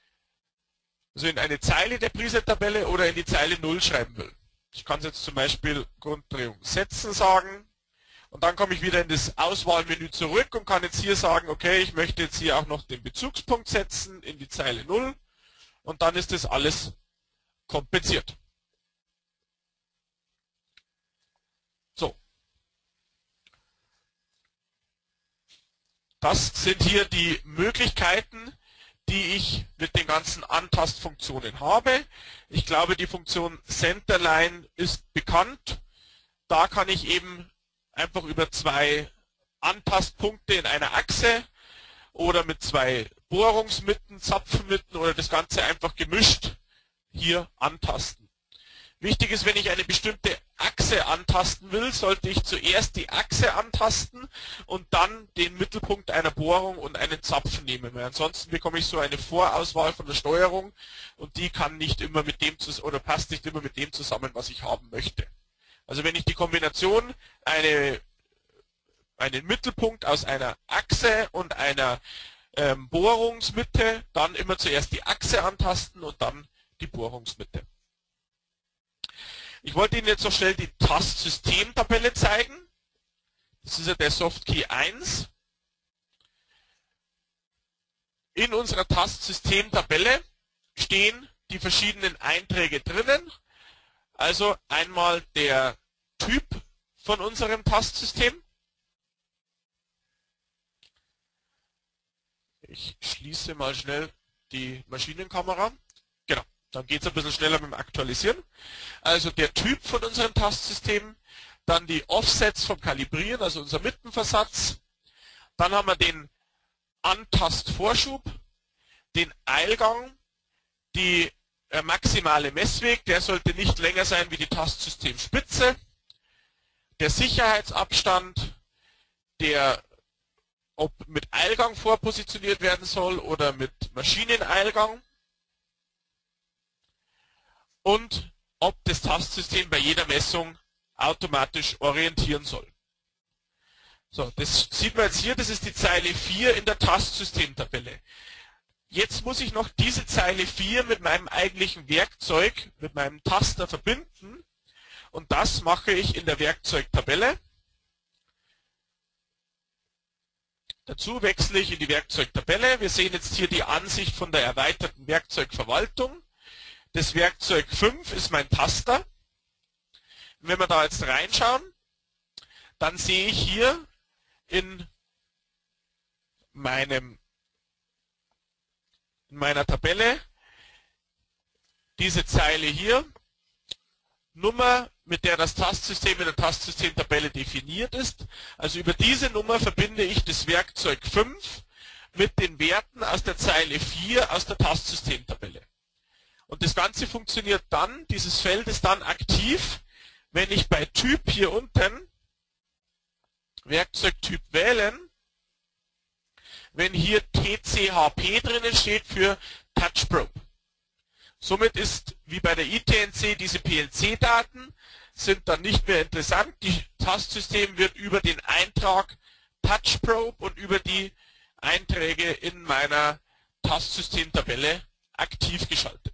eine Zeile der Preset-Tabelle oder in die Zeile 0 schreiben will. Ich kann jetzt zum Beispiel Grunddrehung setzen sagen und dann komme ich wieder in das Auswahlmenü zurück und kann jetzt hier sagen, okay, ich möchte jetzt hier auch noch den Bezugspunkt setzen in die Zeile 0 und dann ist das alles kompensiert. So. Das sind hier die Möglichkeiten, die ich mit den ganzen Antastfunktionen habe. Ich glaube, die Funktion Centerline ist bekannt. Da kann ich eben einfach über zwei Antastpunkte in einer Achse oder mit zwei Bohrungsmitten, Zapfenmitten oder das Ganze einfach gemischt hier antasten. Wichtig ist, wenn ich eine bestimmte Achse antasten will, sollte ich zuerst die Achse antasten und dann den Mittelpunkt einer Bohrung und einen Zapfen nehmen. Weil ansonsten bekomme ich so eine Vorauswahl von der Steuerung und die kann nicht immer mit dem oder passt nicht immer mit dem zusammen, was ich haben möchte. Also wenn ich die Kombination einen Mittelpunkt aus einer Achse und einer Bohrungsmitte, dann immer zuerst die Achse antasten und dann die Bohrungsmitte. Ich wollte Ihnen jetzt noch schnell die Tastsystemtabelle zeigen. Das ist ja der Softkey 1. In unserer Tastsystemtabelle stehen die verschiedenen Einträge drinnen. Also einmal der Typ von unserem Tastsystem. Ich schließe mal schnell die Maschinenkamera. Genau, dann geht es ein bisschen schneller mit dem Aktualisieren. Also der Typ von unserem Tastsystem, dann die Offsets vom Kalibrieren, also unser Mittenversatz. Dann haben wir den Antastvorschub, den Eilgang, die maximale Messweg, der sollte nicht länger sein wie die Tastsystemspitze, der Sicherheitsabstand, der ob mit Eilgang vorpositioniert werden soll oder mit Maschineneilgang und ob das Tastsystem bei jeder Messung automatisch orientieren soll. So, das sieht man jetzt hier, das ist die Zeile 4 in der Tastsystemtabelle. Jetzt muss ich noch diese Zeile 4 mit meinem eigentlichen Werkzeug, mit meinem Taster verbinden und das mache ich in der Werkzeugtabelle. Dazu wechsle ich in die Werkzeugtabelle. Wir sehen jetzt hier die Ansicht von der erweiterten Werkzeugverwaltung. Das Werkzeug 5 ist mein Taster. Wenn wir da jetzt reinschauen, dann sehe ich hier in meiner Tabelle diese Zeile hier, Nummer, mit der das Tastsystem in der Tastsystemtabelle definiert ist. Also über diese Nummer verbinde ich das Werkzeug 5 mit den Werten aus der Zeile 4 aus der Tastsystemtabelle. Und das Ganze funktioniert dann, dieses Feld ist dann aktiv, wenn ich bei Typ hier unten Werkzeugtyp wählen, wenn hier TCHP drinnen steht für Touch Probe. Somit ist, wie bei der ITNC, diese PLC-Daten sind dann nicht mehr interessant. Das Tastsystem wird über den Eintrag Touch Probe und über die Einträge in meiner Tastsystemtabelle aktiv geschaltet.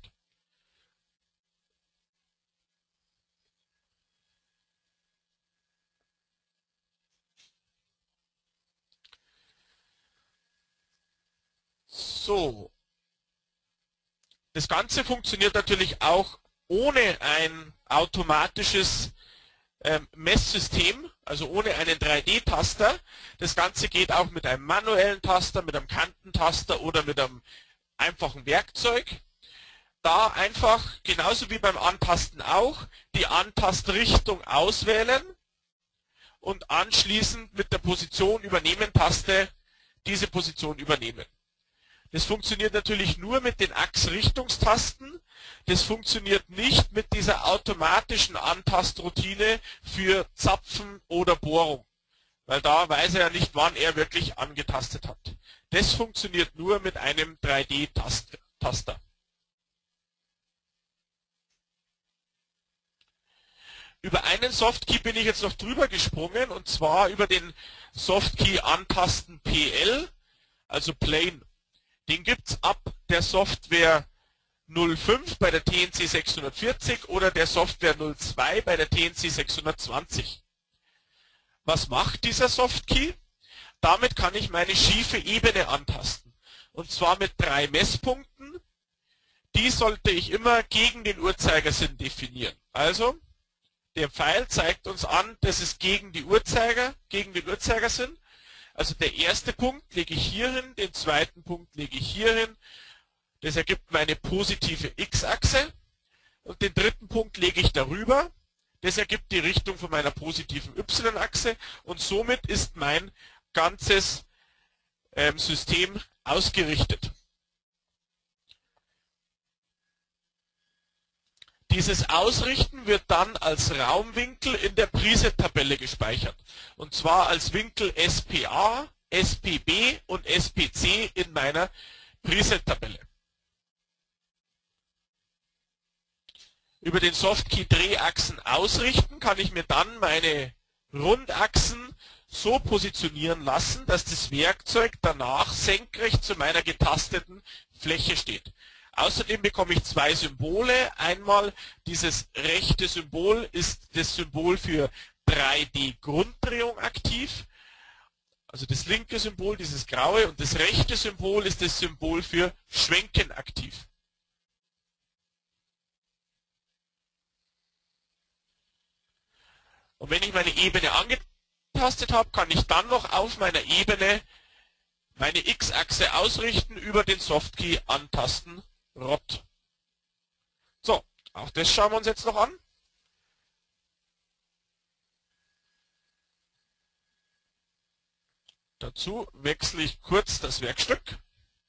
So. Das Ganze funktioniert natürlich auch ohne ein automatisches Messsystem, also ohne einen 3D-Taster. Das Ganze geht auch mit einem manuellen Taster, mit einem Kantentaster oder mit einem einfachen Werkzeug. Da einfach, genauso wie beim Antasten auch, die Antastrichtung auswählen und anschließend mit der Position übernehmen Taste diese Position übernehmen. Das funktioniert natürlich nur mit den Achsrichtungstasten. Das funktioniert nicht mit dieser automatischen Antastroutine für Zapfen oder Bohrung, weil da weiß er ja nicht, wann er wirklich angetastet hat. Das funktioniert nur mit einem 3D-Taster. Über einen Softkey bin ich jetzt noch drüber gesprungen, und zwar über den Softkey Antasten PL, also Plain. Den gibt es ab der Software 05 bei der TNC 640 oder der Software 02 bei der TNC 620. Was macht dieser Softkey? Damit kann ich meine schiefe Ebene antasten. Und zwar mit 3 Messpunkten. Die sollte ich immer gegen den Uhrzeigersinn definieren. Also, der Pfeil zeigt uns an, das ist gegen den Uhrzeigersinn. Also der erste Punkt lege ich hier hin, den zweiten Punkt lege ich hier hin. Das ergibt meine positive x-Achse. Und den dritten Punkt lege ich darüber. Das ergibt die Richtung von meiner positiven y-Achse. Und somit ist mein ganzes System ausgerichtet. Dieses Ausrichten wird dann als Raumwinkel in der Preset-Tabelle gespeichert. Und zwar als Winkel SPA, SPB und SPC in meiner Preset-Tabelle. Über den Softkey Drehachsen ausrichten kann ich mir dann meine Rundachsen so positionieren lassen, dass das Werkzeug danach senkrecht zu meiner getasteten Fläche steht. Außerdem bekomme ich zwei Symbole. Einmal dieses rechte Symbol ist das Symbol für 3D-Grunddrehung aktiv. Also das linke Symbol, dieses graue, und das rechte Symbol ist das Symbol für Schwenken aktiv. Und wenn ich meine Ebene angetastet habe, kann ich dann noch auf meiner Ebene meine X-Achse ausrichten über den Softkey antasten Rot. So, auch das schauen wir uns jetzt noch an. Dazu wechsle ich kurz das Werkstück.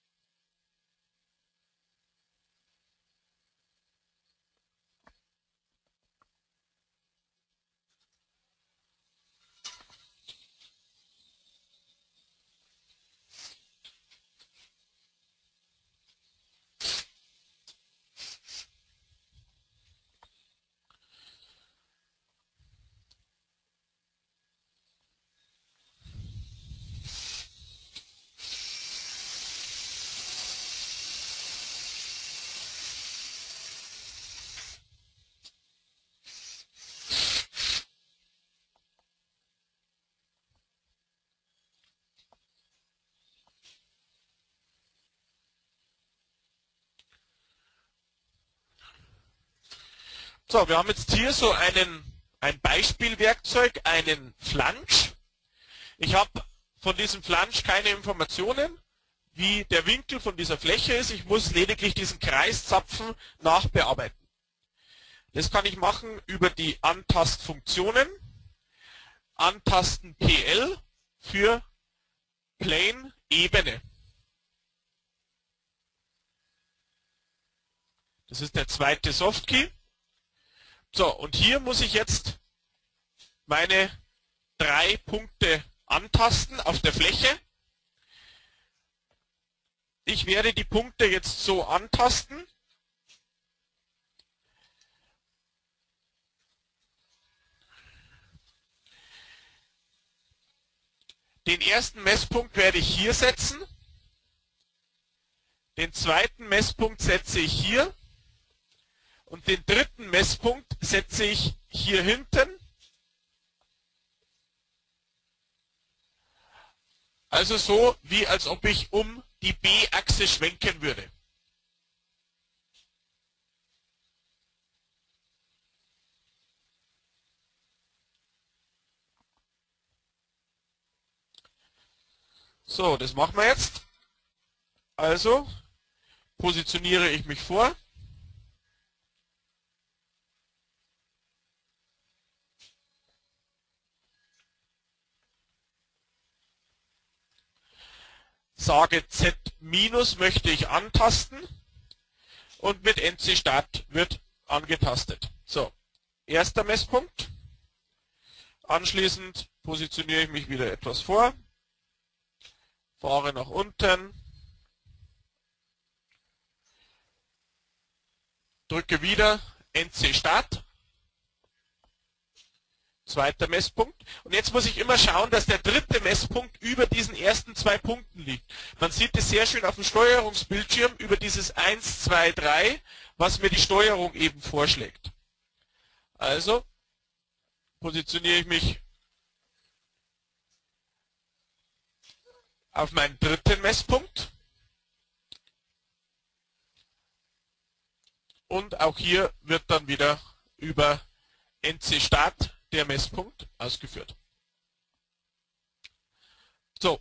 So, wir haben jetzt hier so ein Beispielwerkzeug, einen Flansch. Ich habe von diesem Flansch keine Informationen, wie der Winkel von dieser Fläche ist. Ich muss lediglich diesen Kreiszapfen nachbearbeiten. Das kann ich machen über die Antastfunktionen. Antasten PL für Plane Ebene. Das ist der zweite Softkey. So, und hier muss ich jetzt meine 3 Punkte antasten auf der Fläche. Ich werde die Punkte jetzt so antasten. Den ersten Messpunkt werde ich hier setzen. Den zweiten Messpunkt setze ich hier. Und den dritten Messpunkt setze ich hier hinten. Also so, wie als ob ich um die B-Achse schwenken würde. So, das machen wir jetzt. Also positioniere ich mich vor. Sage Z- möchte ich antasten und mit NC Start wird angetastet. So, erster Messpunkt. Anschließend positioniere ich mich wieder etwas vor, fahre nach unten, drücke wieder NC Start. Zweiter Messpunkt. Und jetzt muss ich immer schauen, dass der dritte Messpunkt über diesen ersten 2 Punkten liegt. Man sieht es sehr schön auf dem Steuerungsbildschirm über dieses 1, 2, 3, was mir die Steuerung eben vorschlägt. Also positioniere ich mich auf meinen dritten Messpunkt. Und auch hier wird dann wieder über NC Start der Messpunkt ausgeführt. So,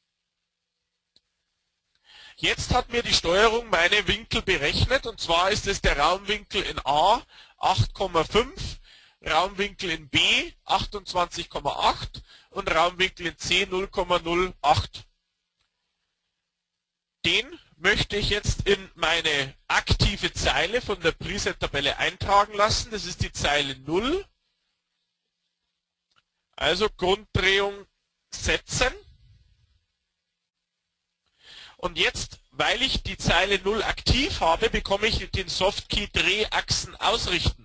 jetzt hat mir die Steuerung meine Winkel berechnet, und zwar ist es der Raumwinkel in A 8,5, Raumwinkel in B 28,8 und Raumwinkel in C 0,08. Den möchte ich jetzt in meine aktive Zeile von der Preset-Tabelle eintragen lassen. Das ist die Zeile 0. Also Grunddrehung setzen. Und jetzt, weil ich die Zeile 0 aktiv habe, bekomme ich den Softkey Drehachsen ausrichten.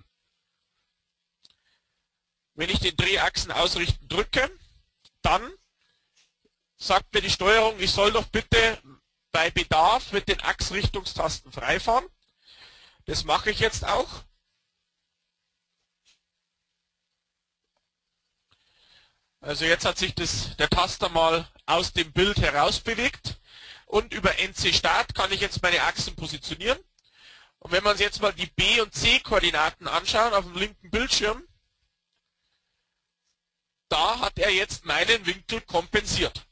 Wenn ich den Drehachsen ausrichten drücke, dann sagt mir die Steuerung, ich soll doch bitte bei Bedarf mit den Achsrichtungstasten freifahren. Das mache ich jetzt auch. Also jetzt hat sich der Taster mal aus dem Bild heraus bewegt. Und über NC Start kann ich jetzt meine Achsen positionieren. Und wenn wir uns jetzt mal die B- und C-Koordinaten anschauen auf dem linken Bildschirm, da hat er jetzt meinen Winkel kompensiert.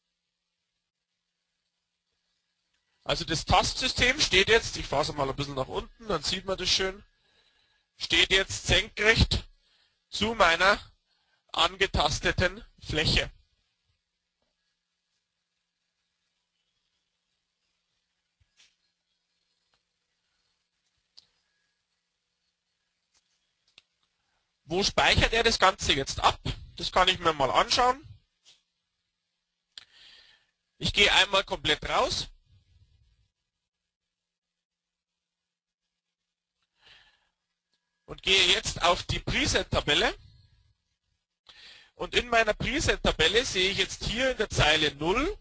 Also das Tastsystem steht jetzt, ich fahre es mal ein bisschen nach unten, dann sieht man das schön, steht jetzt senkrecht zu meiner angetasteten Fläche. Wo speichert er das Ganze jetzt ab? Das kann ich mir mal anschauen. Ich gehe einmal komplett raus. Und gehe jetzt auf die Preset-Tabelle. Und in meiner Preset-Tabelle sehe ich jetzt hier in der Zeile 0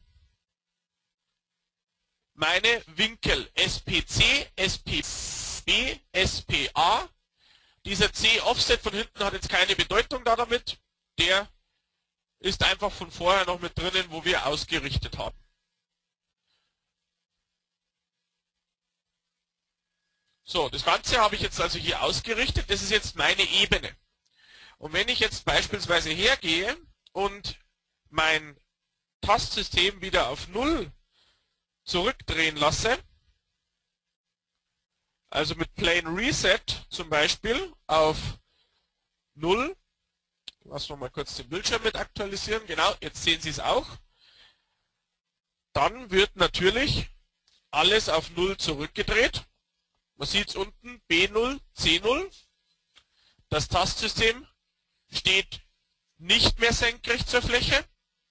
meine Winkel SPC, SPB, SPA. Dieser C-Offset von hinten hat jetzt keine Bedeutung da damit. Der ist einfach von vorher noch mit drinnen, wo wir ausgerichtet haben. So, das Ganze habe ich jetzt also hier ausgerichtet. Das ist jetzt meine Ebene. Und wenn ich jetzt beispielsweise hergehe und mein Tastsystem wieder auf 0 zurückdrehen lasse, also mit Plane Reset zum Beispiel auf 0, lassen wir mal kurz den Bildschirm mit aktualisieren, genau, jetzt sehen Sie es auch, dann wird natürlich alles auf 0 zurückgedreht. Man sieht es unten, B0, C0. Das Tastsystem steht nicht mehr senkrecht zur Fläche.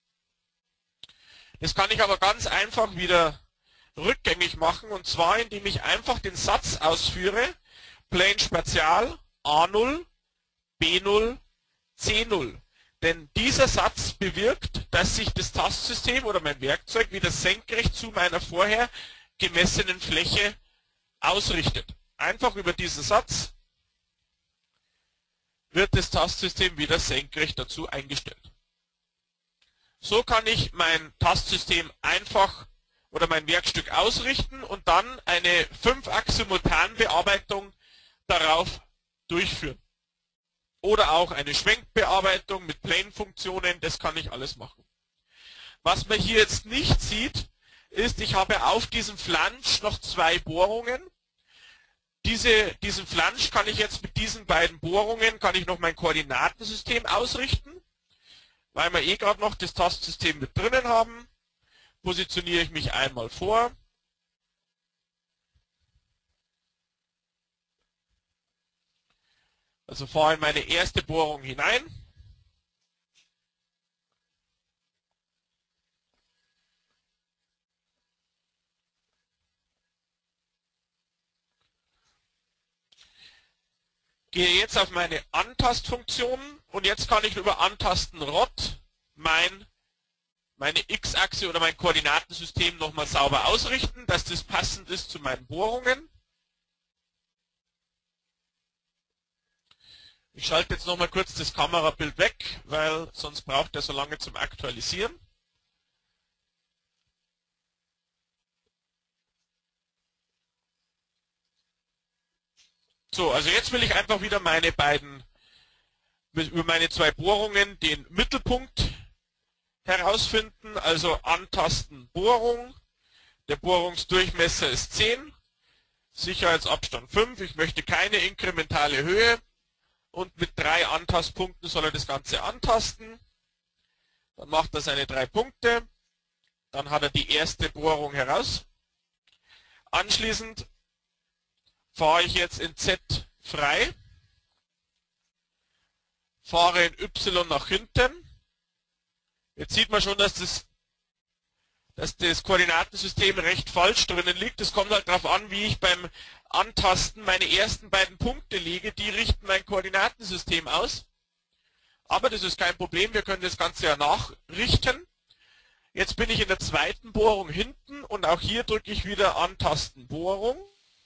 Das kann ich aber ganz einfach wieder rückgängig machen, und zwar indem ich einfach den Satz ausführe, Plane Spatial A0, B0, C0. Denn dieser Satz bewirkt, dass sich das Tastsystem oder mein Werkzeug wieder senkrecht zu meiner vorher gemessenen Fläche ausrichtet. Einfach über diesen Satz wird das Tastsystem wieder senkrecht dazu eingestellt. So kann ich mein Tastsystem einfach oder mein Werkstück ausrichten und dann eine 5-Achs-Simultanbearbeitung darauf durchführen. Oder auch eine Schwenkbearbeitung mit Plane-Funktionen, das kann ich alles machen. Was man hier jetzt nicht sieht, ist, ich habe auf diesem Flansch noch 2 Bohrungen. Diesen Flansch kann ich jetzt mit diesen beiden Bohrungen, kann ich noch mein Koordinatensystem ausrichten. Weil wir gerade noch das Tastsystem mit drinnen haben, positioniere ich mich einmal vor. Also fahre in meine erste Bohrung hinein. Gehe jetzt auf meine Antastfunktionen und jetzt kann ich über Antasten Rot meine X-Achse oder mein Koordinatensystem nochmal sauber ausrichten, dass das passend ist zu meinen Bohrungen. Ich schalte jetzt nochmal kurz das Kamerabild weg, weil sonst braucht er so lange zum Aktualisieren. So, also jetzt will ich einfach wieder über meine 2 Bohrungen den Mittelpunkt herausfinden, also antasten Bohrung. Der Bohrungsdurchmesser ist 10, Sicherheitsabstand 5, ich möchte keine inkrementale Höhe und mit 3 Antastpunkten soll er das Ganze antasten. Dann macht er seine 3 Punkte, dann hat er die erste Bohrung heraus. Anschließend fahre ich jetzt in Z frei, fahre in Y nach hinten. Jetzt sieht man schon, dass das Koordinatensystem recht falsch drinnen liegt. Es kommt halt darauf an, wie ich beim Antasten meine ersten beiden Punkte lege. Die richten mein Koordinatensystem aus. Aber das ist kein Problem, wir können das Ganze ja nachrichten. Jetzt bin ich in der zweiten Bohrung hinten und auch hier drücke ich wieder Antasten Bohrung.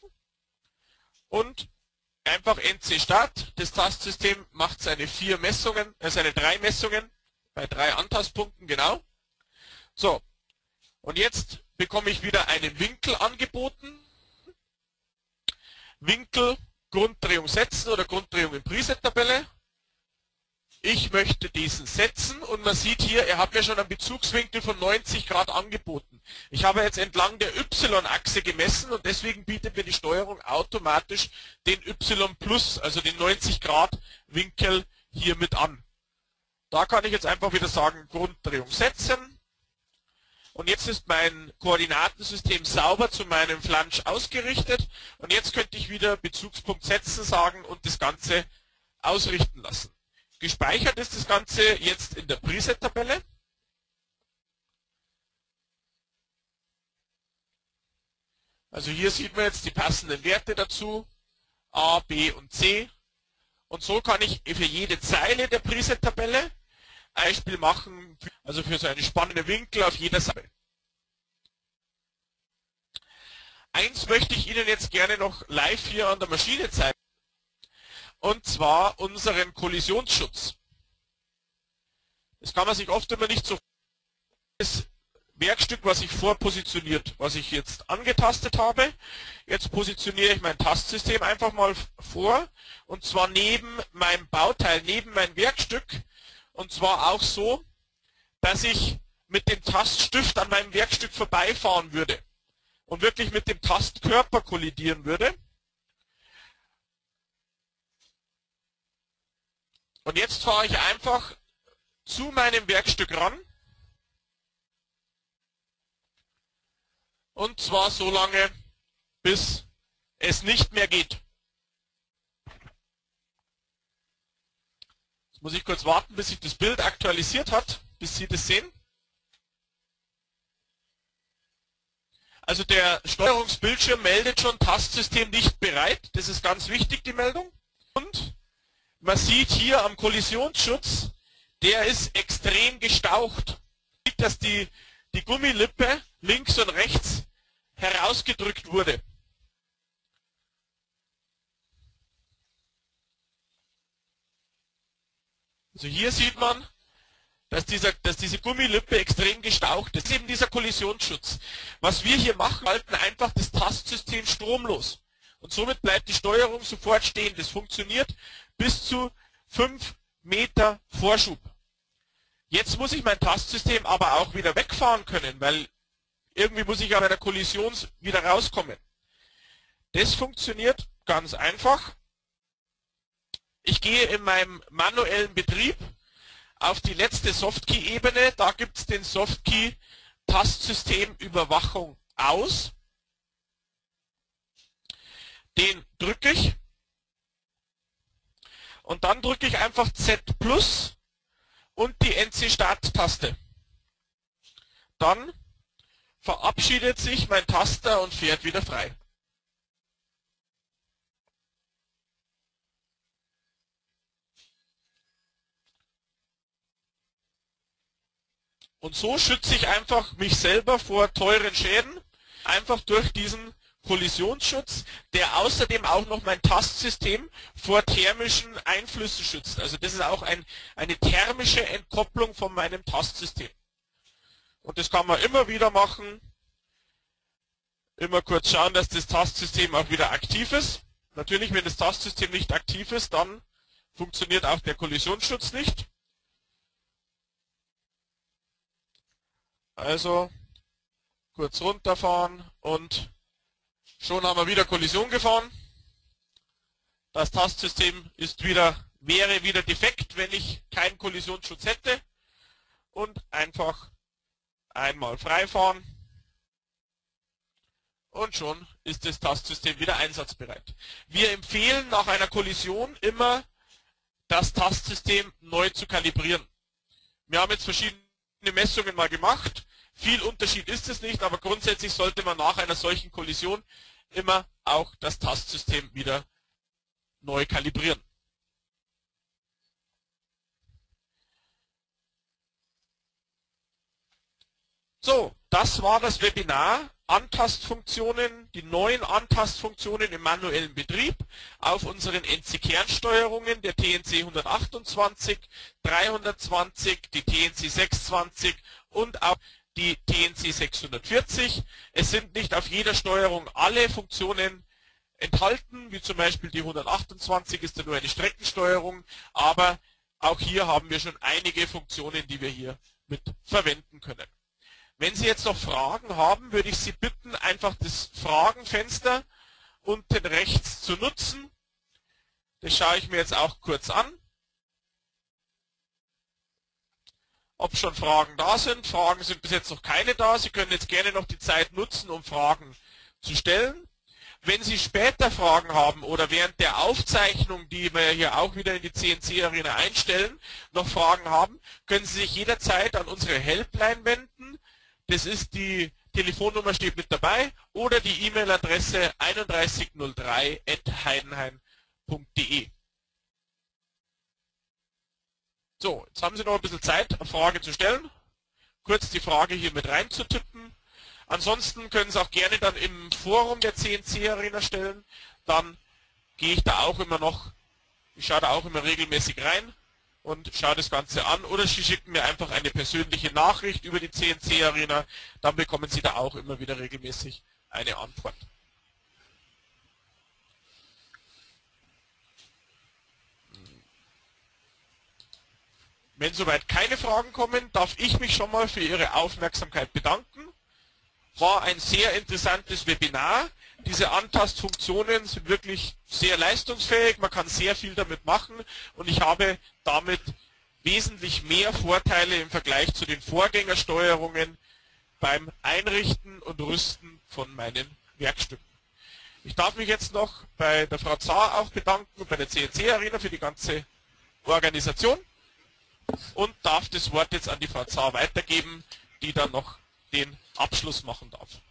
Und einfach NC Start. Das Tastsystem macht seine 3 Messungen bei 3 Antastpunkten, genau. So. Und jetzt bekomme ich wieder einen Winkel angeboten. Winkel, Grunddrehung setzen oder Grunddrehung in Preset-Tabelle. Ich möchte diesen setzen und man sieht hier, er hat mir schon einen Bezugswinkel von 90 Grad angeboten. Ich habe jetzt entlang der Y-Achse gemessen und deswegen bietet mir die Steuerung automatisch den Y+, also den 90 Grad Winkel hier mit an. Da kann ich jetzt einfach wieder sagen, Grunddrehung setzen. Und jetzt ist mein Koordinatensystem sauber zu meinem Flansch ausgerichtet. Und jetzt könnte ich wieder Bezugspunkt setzen sagen und das Ganze ausrichten lassen. Gespeichert ist das Ganze jetzt in der Preset-Tabelle. Also hier sieht man jetzt die passenden Werte dazu, A, B und C. Und so kann ich für jede Zeile der Preset-Tabelle ein Beispiel machen, also für so einen spannenden Winkel auf jeder Seite. Eins möchte ich Ihnen jetzt gerne noch live hier an der Maschine zeigen. Und zwar unseren Kollisionsschutz. Das kann man sich oft immer nicht so vorstellen. Das Werkstück, was ich vorpositioniert, was ich jetzt angetastet habe. Jetzt positioniere ich mein Tastsystem einfach mal vor. Und zwar neben meinem Bauteil, neben mein Werkstück. Und zwar auch so, dass ich mit dem Taststift an meinem Werkstück vorbeifahren würde. Und wirklich mit dem Tastkörper kollidieren würde. Und jetzt fahre ich einfach zu meinem Werkstück ran. Und zwar so lange, bis es nicht mehr geht. Jetzt muss ich kurz warten, bis sich das Bild aktualisiert hat, bis Sie das sehen. Also der Steuerungsbildschirm meldet schon, Tastsystem nicht bereit. Das ist ganz wichtig, die Meldung. Und man sieht hier am Kollisionsschutz, der ist extrem gestaucht. Man sieht, dass die Gummilippe links und rechts herausgedrückt wurde. Also hier sieht man, dass diese Gummilippe extrem gestaucht ist. Das ist eben dieser Kollisionsschutz. Was wir hier machen, halten einfach das Tastsystem stromlos. Und somit bleibt die Steuerung sofort stehen. Das funktioniert bis zu 5 Meter Vorschub. Jetzt muss ich mein Tastsystem aber auch wieder wegfahren können, weil irgendwie muss ich ja bei der Kollision wieder rauskommen. Das funktioniert ganz einfach. Ich gehe in meinem manuellen Betrieb auf die letzte Softkey-Ebene. Da gibt es den Softkey Tastsystemüberwachung aus. Den drücke ich. Und dann drücke ich einfach Z+ und die NC-Start-Taste. Dann verabschiedet sich mein Taster und fährt wieder frei. Und so schütze ich einfach mich selber vor teuren Schäden, einfach durch diesen Kollisionsschutz, der außerdem auch noch mein Tastsystem vor thermischen Einflüssen schützt. Also das ist auch eine thermische Entkopplung von meinem Tastsystem. Und das kann man immer wieder machen. Immer kurz schauen, dass das Tastsystem auch wieder aktiv ist. Natürlich, wenn das Tastsystem nicht aktiv ist, dann funktioniert auch der Kollisionsschutz nicht. Also kurz runterfahren und schon haben wir wieder Kollision gefahren. Das Tastsystem wäre wieder defekt, wenn ich keinen Kollisionsschutz hätte. Und einfach einmal freifahren. Und schon ist das Tastsystem wieder einsatzbereit. Wir empfehlen nach einer Kollision immer, das Tastsystem neu zu kalibrieren. Wir haben jetzt verschiedene Messungen mal gemacht. Viel Unterschied ist es nicht, aber grundsätzlich sollte man nach einer solchen Kollision immer auch das Tastsystem wieder neu kalibrieren. So, das war das Webinar. Antastfunktionen, die neuen Antastfunktionen im manuellen Betrieb auf unseren NC-Kernsteuerungen, der TNC 128, 320, die TNC 620 und auch die TNC 640. Es sind nicht auf jeder Steuerung alle Funktionen enthalten, wie zum Beispiel die 128 ist ja nur eine Streckensteuerung, aber auch hier haben wir schon einige Funktionen, die wir hier mit verwenden können. Wenn Sie jetzt noch Fragen haben, würde ich Sie bitten, einfach das Fragenfenster unten rechts zu nutzen. Das schaue ich mir jetzt auch kurz an. Ob schon Fragen da sind. Fragen sind bis jetzt noch keine da. Sie können jetzt gerne noch die Zeit nutzen, um Fragen zu stellen. Wenn Sie später Fragen haben oder während der Aufzeichnung, die wir hier auch wieder in die CNC Arena einstellen, noch Fragen haben, können Sie sich jederzeit an unsere Helpline wenden. Das ist die Telefonnummer, steht mit dabei, oder die E-Mail-Adresse 3103@heidenhain.de. So, jetzt haben Sie noch ein bisschen Zeit, eine Frage zu stellen. Kurz die Frage hier mit reinzutippen. Ansonsten können Sie auch gerne dann im Forum der CNC Arena stellen. Dann gehe ich da auch immer noch, ich schaue da auch immer regelmäßig rein und schaue das Ganze an, oder Sie schicken mir einfach eine persönliche Nachricht über die CNC Arena, dann bekommen Sie da auch immer wieder regelmäßig eine Antwort. Wenn soweit keine Fragen kommen, darf ich mich schon mal für Ihre Aufmerksamkeit bedanken. War ein sehr interessantes Webinar. Diese Antastfunktionen sind wirklich sehr leistungsfähig, man kann sehr viel damit machen und ich habe damit wesentlich mehr Vorteile im Vergleich zu den Vorgängersteuerungen beim Einrichten und Rüsten von meinen Werkstücken. Ich darf mich jetzt noch bei der Frau Zahr auch bedanken und bei der CNC Arena für die ganze Organisation und darf das Wort jetzt an die Frau Zahr weitergeben, die dann noch den Abschluss machen darf.